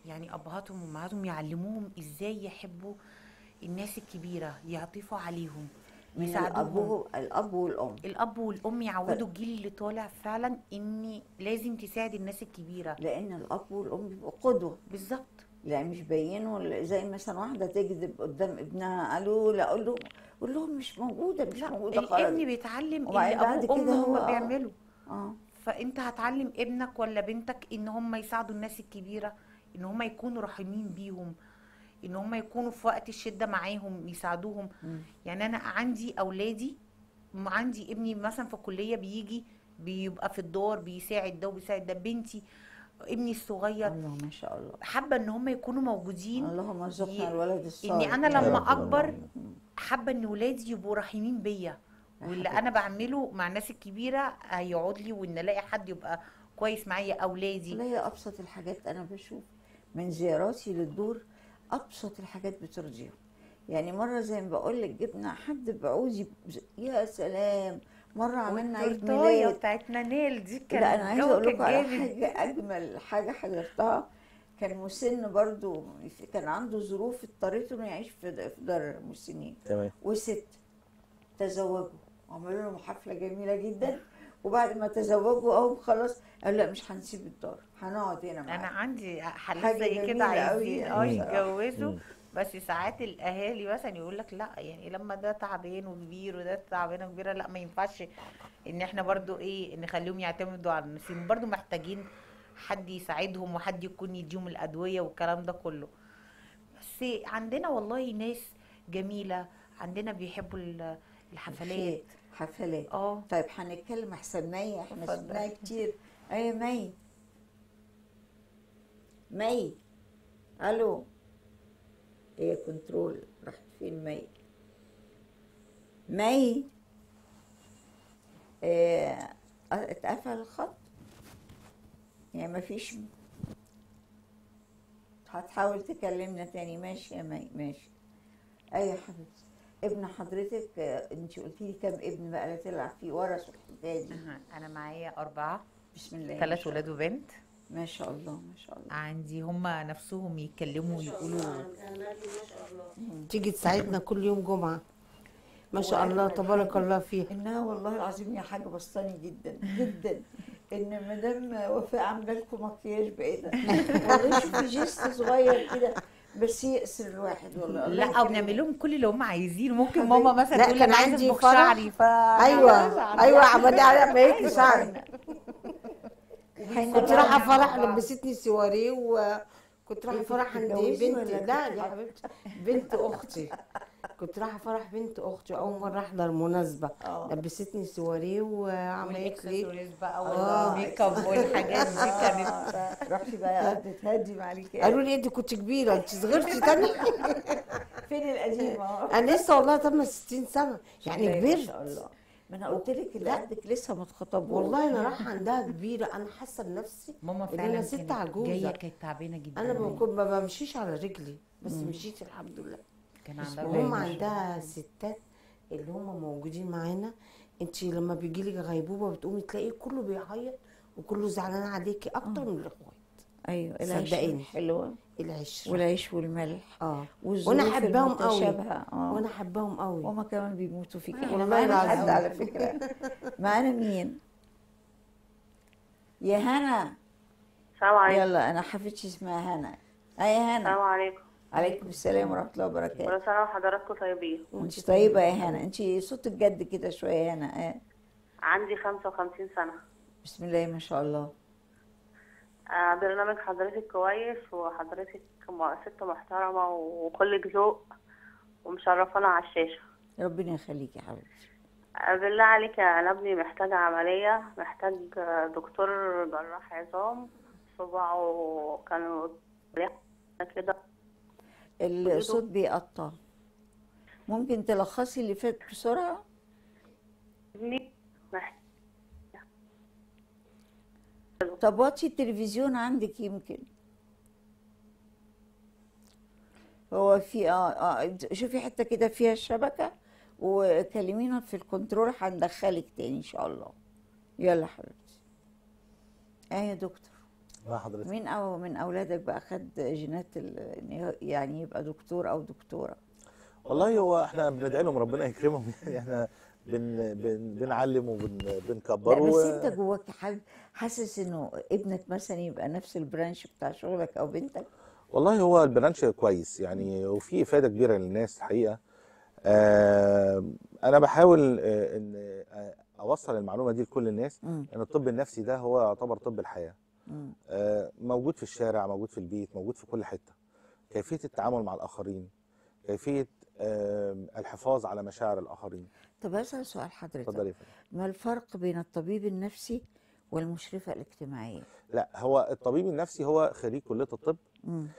يعني ابهاتهم وامهاتهم يعلموهم ازاي يحبوا الناس الكبيره، يعطفوا عليهم، من الاب يساعدوهم. الاب والام. الاب والام يعودوا الجيل اللي طالع فعلا ان لازم تساعد الناس الكبيره. لان الاب والام بيبقوا قدوه، بالظبط. يعني مش بينوا زي مثلا واحده تكذب قدام ابنها، قالوا لا اقول لهم قول لهم مش موجوده مش لا، موجوده الابن خالص. بيتعلم وبعدين اللي بعد ابوه كده وامه هو هم آه. بيعملوا. اه فانت هتعلم ابنك ولا بنتك ان هم يساعدوا الناس الكبيره، ان هم يكونوا رحيمين بيهم، ان هم يكونوا في وقت الشده معاهم يساعدوهم. مم. يعني انا عندي اولادي، م- عندي ابني مثلا في الكليه بيجي بيبقى في الدار بيساعد ده وبيساعد ده. بنتي، ابني الصغير، الله ما شاء الله. حابه ان هم يكونوا موجودين. اللهم ارزقنا ي- الولد الصالح اني انا يا لما رب. اكبر حابه ان ولادي يبقوا رحيمين بيا، يا واللي حبيبتي. انا بعمله مع الناس الكبيره هيقعد لي، وان الاقي حد يبقى كويس معايا. اولادي لا هي ابسط الحاجات انا بشوف من زياراتي للدور، ابسط الحاجات بترضيهم. يعني مره زي ما بقول لك جبنا حد بعوزي بز- يا سلام، مره عملنا عيد والتورتايه ميلاد. بتاعتنا نيل دي كان لا انا عايزه الجو اقول كان لكم على جامد. حاجه، اجمل حاجه حضرتها. كان مسن برضو، كان عنده ظروف اضطريت انه يعيش في في دار مسنين، تمام. وست تزوجوا وعملوا لهم حفله جميله جدا. وبعد ما تزوجوا اهو خلاص قالوا لا مش هنسيب الدار، هنقعد هنا انا معاك. عندي حالات حاجة زي كده جميلة عايزين أوي اه يعني بصراحة. يتجوزوا، مم. بس ساعات الاهالي مثلا يقول لك لا، يعني لما ده تعبان وكبير وده تعبانه كبيره، لا ما ينفعش ان احنا برضو ايه نخليهم يعتمدوا على نفسهم، برضو محتاجين حد يساعدهم وحد يكون يديهم الادويه والكلام ده كله. بس عندنا والله ناس جميله، عندنا بيحبوا ال- الحفلات. خير، حفلات. اه طيب هنتكلم احسن مي، احنا اتفضل. سمعناها كتير. ايوه مي، مي، الو، ايه كنترول راحت فين مي؟ مي، اه اتقفل الخط يعني مفيش. هتحاول تكلمنا تاني؟ ماشي يا مي، ماشي. ايوه يا حبيبتي، ابن حضرتك آه، انت قلتي لي كام ابن بقى اللي تلعب فيه ورث والحكايه دي؟ أها، انا معايا اربعه، بسم الله ما ثلاث شاء ولاد وبنت. ما شاء الله ما شاء الله. عندي هما نفسهم يتكلموا ويقولوا. تيجي تساعدنا كل يوم جمعة، ما شاء الله تبارك الله فيها. انها والله العظيم يا حاجه بسطاني جدا جدا ان مدام وفاء عامله لكم مكياج بايدها. والله شوفي جيست صغير كده بس يأسر الواحد والله. الله لا، يكرمك. وبنعمل لهم كل اللي هم عايزينه. ممكن حبيبي. ماما مثلا لا، تقول كان انا عايزه عندي اصبغ فرح. شعري، ف ايوه ايوه عملي على بقيت شعري. وحين كنت بقى- رايحه فرح لبستني سواريه، وكنت رايحه إيه، فرح عند بتتجوزي بنتي. ولا لا كنت يا حبيبتي، بنت اختي. كنت رايحه فرح بنت اختي، اول مره احضر مناسبه. آه. لبستني سواريه وعملت لي والاكسسوارز بقى آه. والميك اب والحاجات دي كانت. آه، رحتي بقى قعدت تهدي عليكي. قالوا لي انت كنت كبيره، انت صغرتي تاني. فين القديمه؟ انا لسه والله تم ستين سنه، يعني ما كبرت. شاء الله. ما انا قلت لك اللي لا. عندك لسه ما اتخطبوش. والله انا رايحه عندها كبيره، انا حاسه بنفسي ماما إن فعلا انا ست كانت عجوزة. جايه كانت تعبانه جدا. انا ما كنت- ما بمشيش على رجلي، بس مشيت الحمد لله. كان عندها وهم جاية. عندها ستات اللي هم موجودين معانا، انت لما بيجي لك غيبوبه بتقومي تلاقي كله بيعيط وكله زعلان عليكي اكتر من الاخوات. ايوه العيش صدقيني. حلوه العشره والعيش والملح اه والظروف وانا احبهم قوي، المتشابهة. اه وانا احبهم قوي. هما كمان بيموتوا فيك. والله احنا معانا العظيم. حد على فكره. معانا مين؟ يا هنا. السلام عليكم. يلا انا حفيدتي اسمها هنا. اي هنا. السلام عليكم. عليكم السلام ورحمه الله وبركاته. كل سنة وحضراتكم طيبين. انت طيبه يا هنا، انت صوتك جد كده شويه يا هنا. اه. عندي خمسة وخمسين سنة. بسم الله ما شاء الله. آه، برنامج حضرتك كويس، وحضرتك م- ست محترمة وكل ذوق ومشرفانا على الشاشة. ربنا يخليك يا حبيبتي. آه، بالله عليك، أنا ابني محتاج عملية، محتاج آه، دكتور جراح عظام. صباعه كانوا كده. الصوت بيقطع. ممكن تلخصي اللي فات بسرعه؟ ابني محتاج طب وطي التلفزيون عندك يمكن. هو في اه اه شوفي حته كده فيها الشبكه وكلمينا في الكنترول هندخلك تاني ان شاء الله. يلا حبيبتي. اه يا دكتور. مع حضرتك. مين أو من أولادك بقى خد جينات ال- إن ي- يعني يبقى دكتور أو دكتورة؟ والله هو احنا بندعي لهم ربنا يكرمهم يعني احنا بن بن بنعلم وبنكبره. لا بس أنت جواك حابب حاسس إنه ابنك مثلا يبقى نفس البرانش بتاع شغلك أو بنتك؟ والله هو البرانش كويس يعني، وفي افاده كبيره للناس الحقيقه. آه انا بحاول آه ان آه، اوصل المعلومه دي لكل الناس، مم. ان الطب النفسي ده هو يعتبر طب الحياه. مم. آه موجود في الشارع، موجود في البيت، موجود في كل حته. كيفيه التعامل مع الاخرين، كيفيه آه الحفاظ على مشاعر الاخرين. طب أسأل سؤال حضرتك، اتفضلي يا فندم. ما الفرق بين الطبيب النفسي والمشرفة الاجتماعية؟ لا، هو الطبيب النفسي هو خريج كليه الطب مم.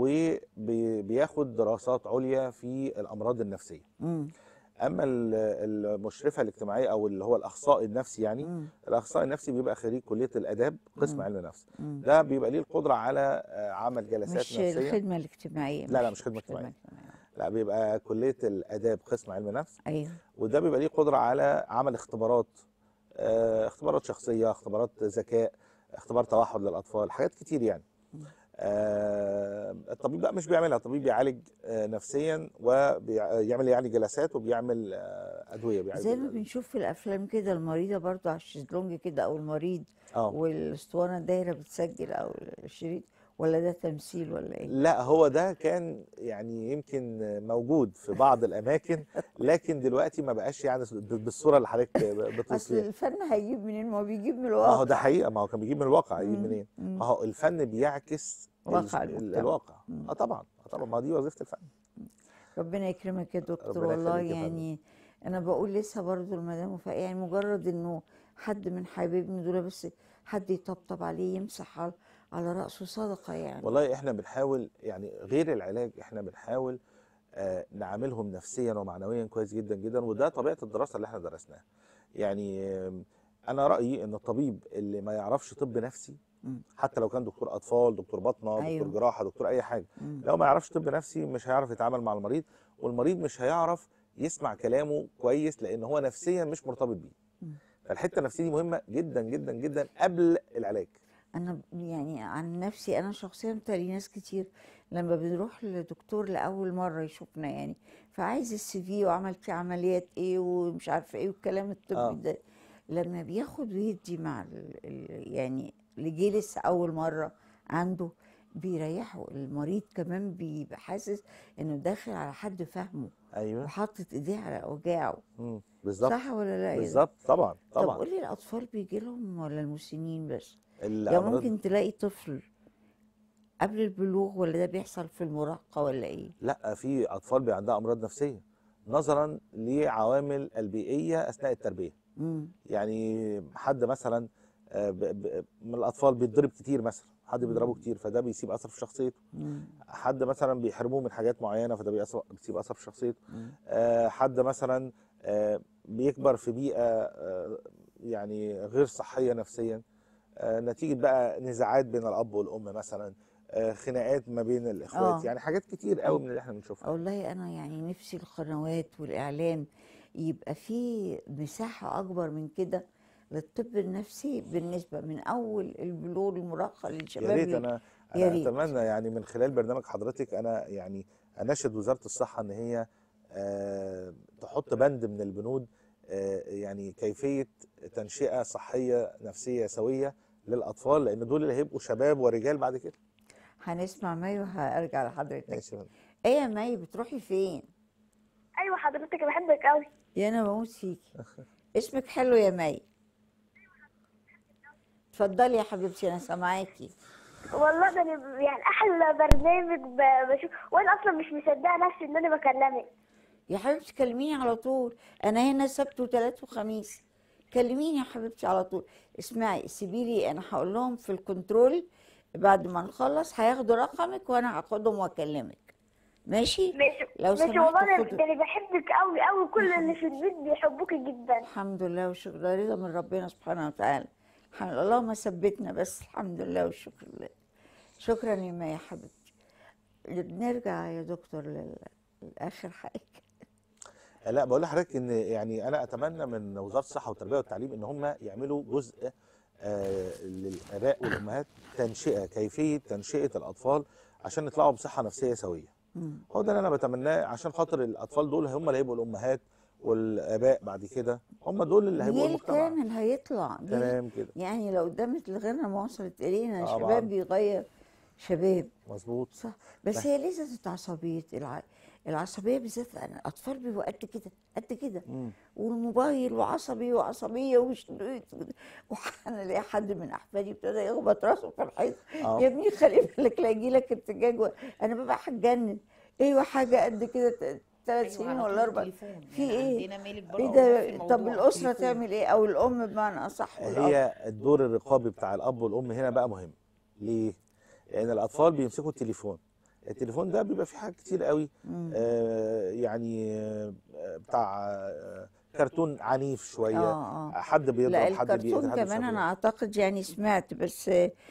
وبياخد دراسات عليا في الامراض النفسيه. مم. اما ال- المشرفه الاجتماعيه او اللي هو الاخصائي النفسي يعني، مم. الاخصائي النفسي بيبقى خريج كليه الاداب قسم مم. علم نفس. مم. ده بيبقى ليه القدره على آه، عمل جلسات مش نفسيه. الخدمة الاجتماعية؟ لا لا مش خدمه اجتماعيه، لا بيبقى كليه الاداب قسم علم نفس. أيوه. وده بيبقى ليه قدره على عمل اختبارات، آه، اختبارات شخصيه، اختبارات ذكاء، اختبار توحد للاطفال، حاجات كتير يعني. آه، الطبيب بقى مش بيعملها، الطبيب بيعالج آه، نفسيا وبيعمل يعني جلسات وبيعمل آه، ادويه، بيعالج زي ما الأدوية. بنشوف في الافلام كده المريضه برضو على الشезلونج كده او المريض اه والاسطوانه الدايره بتسجل او الشريط، ولا ده تمثيل ولا ايه؟ لا هو ده كان يعني يمكن موجود في بعض الاماكن، لكن دلوقتي ما بقاش يعني بالصوره اللي حضرتك اصل بتوصفيها. الفن هيجيب منين؟ ما هو بيجيب من ما هو ده الواقع. حقيقه، ما هو كان بيجيب من الواقع، هيجيب مم. منين؟ مم. ما هو الفن بيعكس ال- واقع ال- المجتمع. الواقع. مم. اه طبعا، اه طبعا، ما دي وظيفه الفن. ربنا يكرمك يا دكتور. ربنا والله يخليك يا فندم. يعني انا بقول لسه برضو المدام وفاء، يعني مجرد انه حد من حبايبنا دول بس حد يطبطب عليه يمسح على على راسه صدقه يعني. والله احنا بنحاول يعني غير العلاج، احنا بنحاول آه، نعاملهم نفسيا ومعنويا كويس جدا جدا، وده طبيعه الدراسه اللي احنا درسناها. يعني آم، انا رايي ان الطبيب اللي ما يعرفش طب نفسي، مم. حتى لو كان دكتور اطفال، دكتور باطنه، دكتور أيوه. جراحه، دكتور اي حاجه، مم. لو ما يعرفش طب نفسي مش هيعرف يتعامل مع المريض، والمريض مش هيعرف يسمع كلامه كويس لان هو نفسيا مش مرتبط بيه. مم. فالحته النفسيه دي مهمه جدا جدا جدا قبل العلاج. انا يعني عن نفسي انا شخصيا بتالي ناس كتير لما بنروح لدكتور لاول مره يشوفنا يعني فعايز السي في وعمل فيه عمليات ايه ومش عارفه ايه والكلام الطبي آه. ده، لما بياخد ويدي مع ال ال يعني اللي جه لسه اول مره عنده بيريحه المريض، كمان بيبقى حاسس انه داخل على حد فاهمه ايوه. وحاطط ايديه على اوجاعه. مم. بالظبط. صح ولا لا؟ بالظبط. طبعا طب طبعا. قولي الاطفال بيجي لهم ولا المسنين بس؟ يعني الامراض، ممكن تلاقي طفل قبل البلوغ ولا ده بيحصل في المراهقة ولا ايه؟ لا في اطفال بيبقى عندها امراض نفسيه نظرا لعوامل البيئيه اثناء التربيه. امم يعني حد مثلا آه، ب- ب- من الاطفال بيتضرب كتير مثلا، حد بيضربه كتير فده بيسيب اثر في شخصيته. امم حد مثلا بيحرموه من حاجات معينه فده بيأثر- بيسيب اثر في شخصيته. مم. آه، حد مثلا آه، بيكبر في بيئه آه، يعني غير صحيه نفسيا، آه، نتيجه بقى نزاعات بين الاب والام مثلا، آه، خناقات ما بين الاخوات، آه. يعني حاجات كتير قوي من اللي احنا بنشوفها. والله انا يعني نفسي القنوات والاعلام يبقى في مساحة اكبر من كده للطب النفسي بالنسبة من اول البلوغ المراهقة يا للشباب. ريت، لل- انا يا انا ريت. اتمنى يعني من خلال برنامج حضرتك انا يعني اناشد وزاره الصحه ان هي آه، تحط بند من البنود، آه، يعني كيفيه تنشئه صحيه نفسيه سويه للاطفال، لان دول اللي هيبقوا شباب ورجال بعد كده. هنسمع مي وهرجع لحضرتك. ماشي يا فندم. ايه يا مي بتروحي فين؟ ايوه حضرتك بحبك قوي. يا انا بموت فيكي. اسمك حلو يا مي. اتفضلي يا حبيبتي انا سامعاكي. والله ده أنا يعني احلى برنامج ب- بشوف، وانا اصلا مش مصدقه نفسي ان انا بكلمك. يا حبيبتي كلميني على طول، انا هنا سبت وثلاث وخميس، كلميني يا حبيبتي على طول. اسمعي سيبي لي انا هقول لهم في الكنترول بعد ما نخلص هياخدوا رقمك وانا هاخدهم واكلمك. ماشي؟ ماشي لو ماشي سمحت والله انا خدوا. ده أنا بحبك قوي قوي، كل اللي في البيت بيحبوكي جدا. الحمد لله والشكر لله، رضا من ربنا سبحانه وتعالى. الحمد لله، اللهم ثبتنا بس، الحمد لله والشكر لله. شكرا يا مي يا حبيبتي. نرجع يا دكتور لل- لاخر حاجه. لا بقول لحضرتك ان يعني انا اتمنى من وزاره الصحه والتربيه والتعليم ان هم يعملوا جزء آه للاباء والامهات تنشئه، كيفيه تنشئه الاطفال عشان يطلعوا بصحه نفسيه سويه. مم. هو ده اللي انا بتمناه، عشان خاطر الاطفال دول هم اللي هيبقوا الامهات، والاباء بعد كده هم دول اللي هيبقوا جيل المجتمع. كامل هيطلع جيل. تمام كده. يعني لو قدامت الغنى ما وصلت الينا، طبعاً. شباب بيغير شباب. مظبوط. صح. بس بس- هي ليه زادت عصبيه الع... العصبيه بالذات. أنا الاطفال بيبقوا قد كده قد كده، مم. والموبايل وعصبي وعصبيه وش... وانا الاقي حد من احفادي ابتدى يخبط راسه في الحيط. اه يا ابني خلي بالك لا يجي لك ارتجاج و... انا ببقى هتجنن. ايوه حاجه قد كده ت- ثلاث سنين ولا اربع. في ايه؟ عندنا مالك ايه برضه ده؟ نفس الموضوع. طب الاسره التليفون. تعمل ايه؟ او الام بمعنى اصح والاب. هي الدور الرقابي بتاع الاب والام هنا بقى مهم. ليه؟ لان الاطفال بيمسكوا التليفون، التليفون ده بيبقى فيه حاجات كتير قوي. آه يعني آه بتاع آه كرتون عنيف شويه، اه اه حد بيضرب، لا حد بيقتل، الكرتون حد كمان بيسوي. انا اعتقد يعني سمعت، بس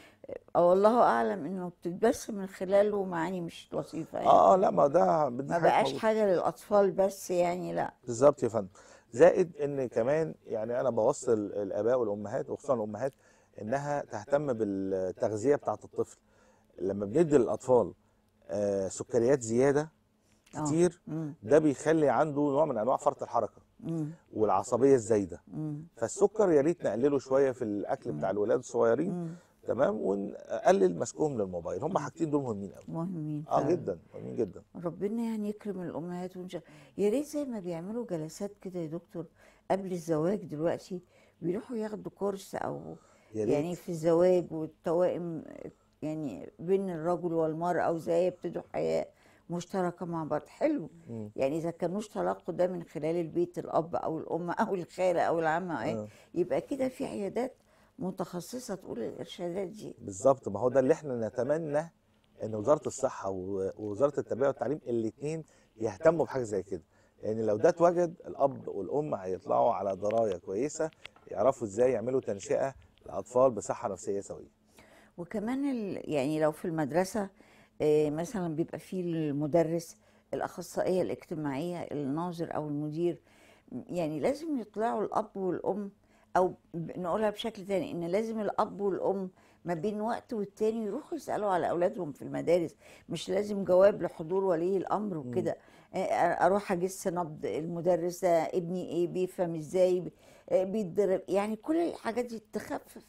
آه، والله اعلم انه بتتبث من خلاله معاني مش لطيفه يعني. اه اه لا ما ده دي ما حاجات بقاش موجودة. حاجه للاطفال بس يعني، لا. بالظبط يا فندم. زائد ان كمان يعني انا بوصل الاباء والامهات وخصوصا الامهات انها تهتم بالتغذيه بتاعه الطفل. لما بندي للاطفال آه سكريات زياده آه. كتير، مم. ده بيخلي عنده نوع من انواع فرط الحركه مم. والعصبيه الزايده. مم. فالسكر يا ريت نقلله شويه في الاكل بتاع الولاد الصغيرين. مم. تمام، ونقلل مسكهم للموبايل. هم حاجتين دول مهمين قوي. مهمين اه فعلا. جدا مهمين جدا. ربنا يعني يكرم الامهات ونش... يا ريت زي ما بيعملوا جلسات كده يا دكتور قبل الزواج دلوقتي، بيروحوا ياخدوا كورس او يا ريت. يعني في الزواج والتوائم، يعني بين الرجل والمرأة، وازاي يبتدوا حياة مشتركة مع بعض. حلو. مم. يعني اذا كانوش تلقوا ده من خلال البيت، الاب او الام او الخالة او العمة، آه. يبقى كده في عيادات متخصصة تقول الارشادات دي. بالظبط، ما هو ده اللي احنا نتمنى ان وزاره الصحه و- ووزاره التربيه والتعليم الاثنين يهتموا بحاجه زي كده. لان لو ده اتوجد الاب والام هيطلعوا على درايه كويسه، يعرفوا ازاي يعملوا تنشئه لاطفال بصحه نفسيه سويه. وكمان ال... يعني لو في المدرسة آه، مثلا بيبقى فيه المدرس، الأخصائية الاجتماعية، الناظر أو المدير، يعني لازم يطلعوا الأب والأم، أو ب- نقولها بشكل تاني، إن لازم الأب والأم ما بين وقت والتاني يروحوا يسألوا على أولادهم في المدارس. مش لازم جواب لحضور ولي الأمر وكده. آه، أروح أجس نبض المدرس ده، ابني إيه، بيفهم إزاي، بي- آه، بيتدرب، يعني كل الحاجات دي تخفف.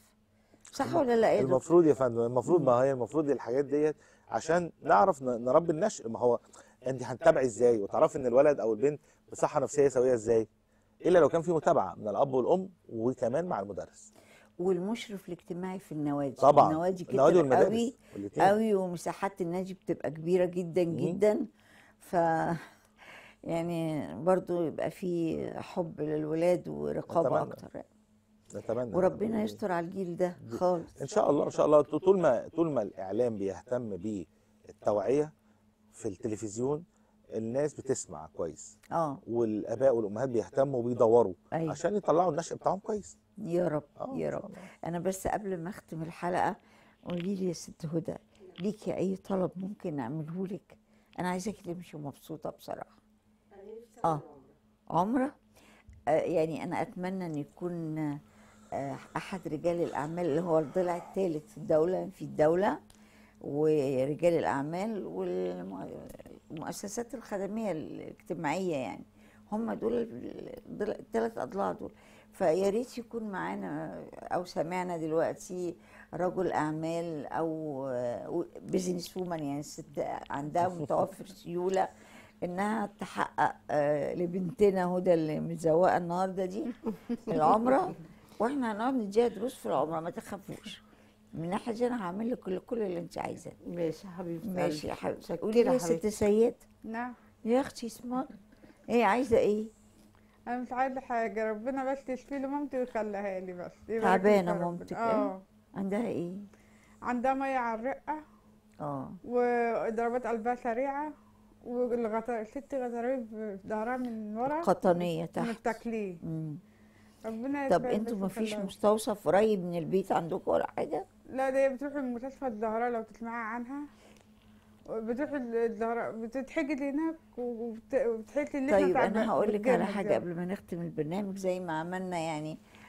صح ولا لا يا دكتور؟ المفروض يا فندم، المفروض ما هي المفروض الحاجات ديت عشان نعرف ن- نربي النشء. ما هو انت هتتابعي ازاي وتعرفي ان الولد او البنت بصحه نفسيه سويه ازاي؟ الا لو كان في متابعه من الاب والام وكمان مع المدرس. والمشرف الاجتماعي في النوادي. طبعا النوادي النوادي كتير والمدارس قوي والاتنين. قوي، ومساحات النادي بتبقى كبيره جدا مم. جدا. ف يعني برضو يبقى في حب للولاد ورقابه نتمنى. اكتر، نتمنى وربنا يستر على الجيل ده خالص. ان شاء الله ان شاء الله. طول ما طول ما الاعلام بيهتم بالتوعيه في التلفزيون، الناس بتسمع كويس، اه والاباء والامهات بيهتموا وبيدوروا أيوة. عشان يطلعوا النشء بتاعهم كويس. يا رب اه يا إن شاء رب. الله. انا بس قبل ما اختم الحلقه، قولي لي يا ست هدى، ليكي اي طلب ممكن نعمله لك؟ انا عايزاكي تمشي مبسوطه بصراحه. اه عمره. آه يعني انا اتمنى ان يكون آه احد رجال الاعمال، اللي هو الضلع الثالث في الدوله في الدوله ورجال الاعمال والمؤسسات الخدميه الاجتماعيه، يعني هم دول الثلاث اضلاع دول. فيا ريت يكون معانا او سمعنا دلوقتي رجل اعمال او بيزنس وومن، يعني ست عندها متوفر سيوله انها تحقق آه لبنتنا هدى اللي متزوقه النهارده دي العمره، واحنا هنقعد نديها دروس في العمره، ما تخافوش. من الناحيه دي انا هعمل لك كل كل اللي انت عايزاه. ماشي يا حبيبتي. ماشي يا حبيبتي. شكرا قولي لي يا يا ست حبيبتي. سيد. نعم. يا اختي اسمها ايه؟ عايزه ايه؟ انا مش عايزه حاجه، ربنا بس يشفي لي مامتي ويخليها لي بس. يبارك تعبانه لك يا رب. مامتك؟ اه عندها ايه؟ عندها ميه على الرئه، اه وضربات قلبها سريعه، والغطا ست غضاريف في ظهرها من ورا قطنيه من تحت. التكليف. مم. ربنا طب يشفيها انتوا بس ما فيش ويخليها. مستوصف قريب من البيت عندكم ولا حاجه؟ لا، ده هي بتروح المستشفى الزهراء لو تسمعي عنها. بتروح الزهراء بتتحجز هناك وبت- وبتحجز اللحمه طيب بتاع انا هقول لك على الجامد حاجه ده. قبل ما نختم البرنامج، زي ما عملنا يعني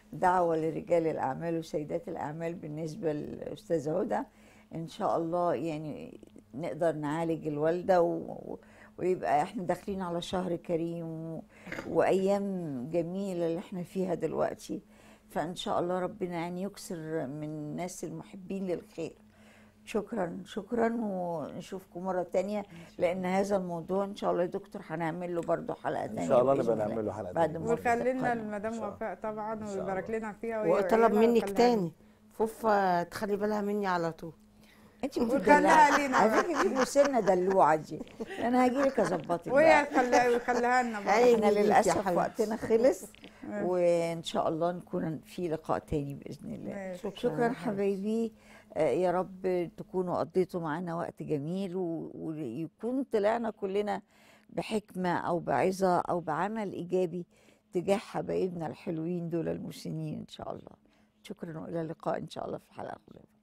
دعوة لرجال الأعمال وسيدات الأعمال بالنسبة للأستاذة هدى. إن شاء الله يعني نقدر نعالج الوالدة و... ويبقى احنا داخلين على شهر كريم و... وأيام جميلة اللي احنا فيها دلوقتي. فإن شاء الله ربنا يعني يكسر من الناس المحبين للخير. شكرا شكرا، ونشوفكم مرة تانية، لأن هذا الموضوع إن شاء الله يا دكتور هنعمل له برضه حلقة تانية ان شاء الله بإذن نبقى نعمل له حلقه بعد تانية. ما وخلينا القادم. المدام وفاء طبعا شاء ويبارك الله. لنا فيها وهي وطلب قريبة منك وخليها تاني فوفا تخلي بالها مني على طول. انت وخليها بتدلعي لينا على بقى. فكره دي مسنه دلوعه دي، انا هجيلك اظبطك وهي بقى. تخليها ويخليها لنا برضه. أيوة. احنا ليك يا للاسف حبيبتي. وقتنا خلص، وان شاء الله نكون في لقاء تاني باذن الله. ماشي. شكرا شكرا حبايبي، آه، يا رب تكونوا قضيتوا معانا وقت جميل و- ويكون طلعنا كلنا بحكمه او بعظه او بعمل ايجابي تجاه حبايبنا الحلوين دول المسنين ان شاء الله. شكرا والى اللقاء ان شاء الله في حلقه قادمه.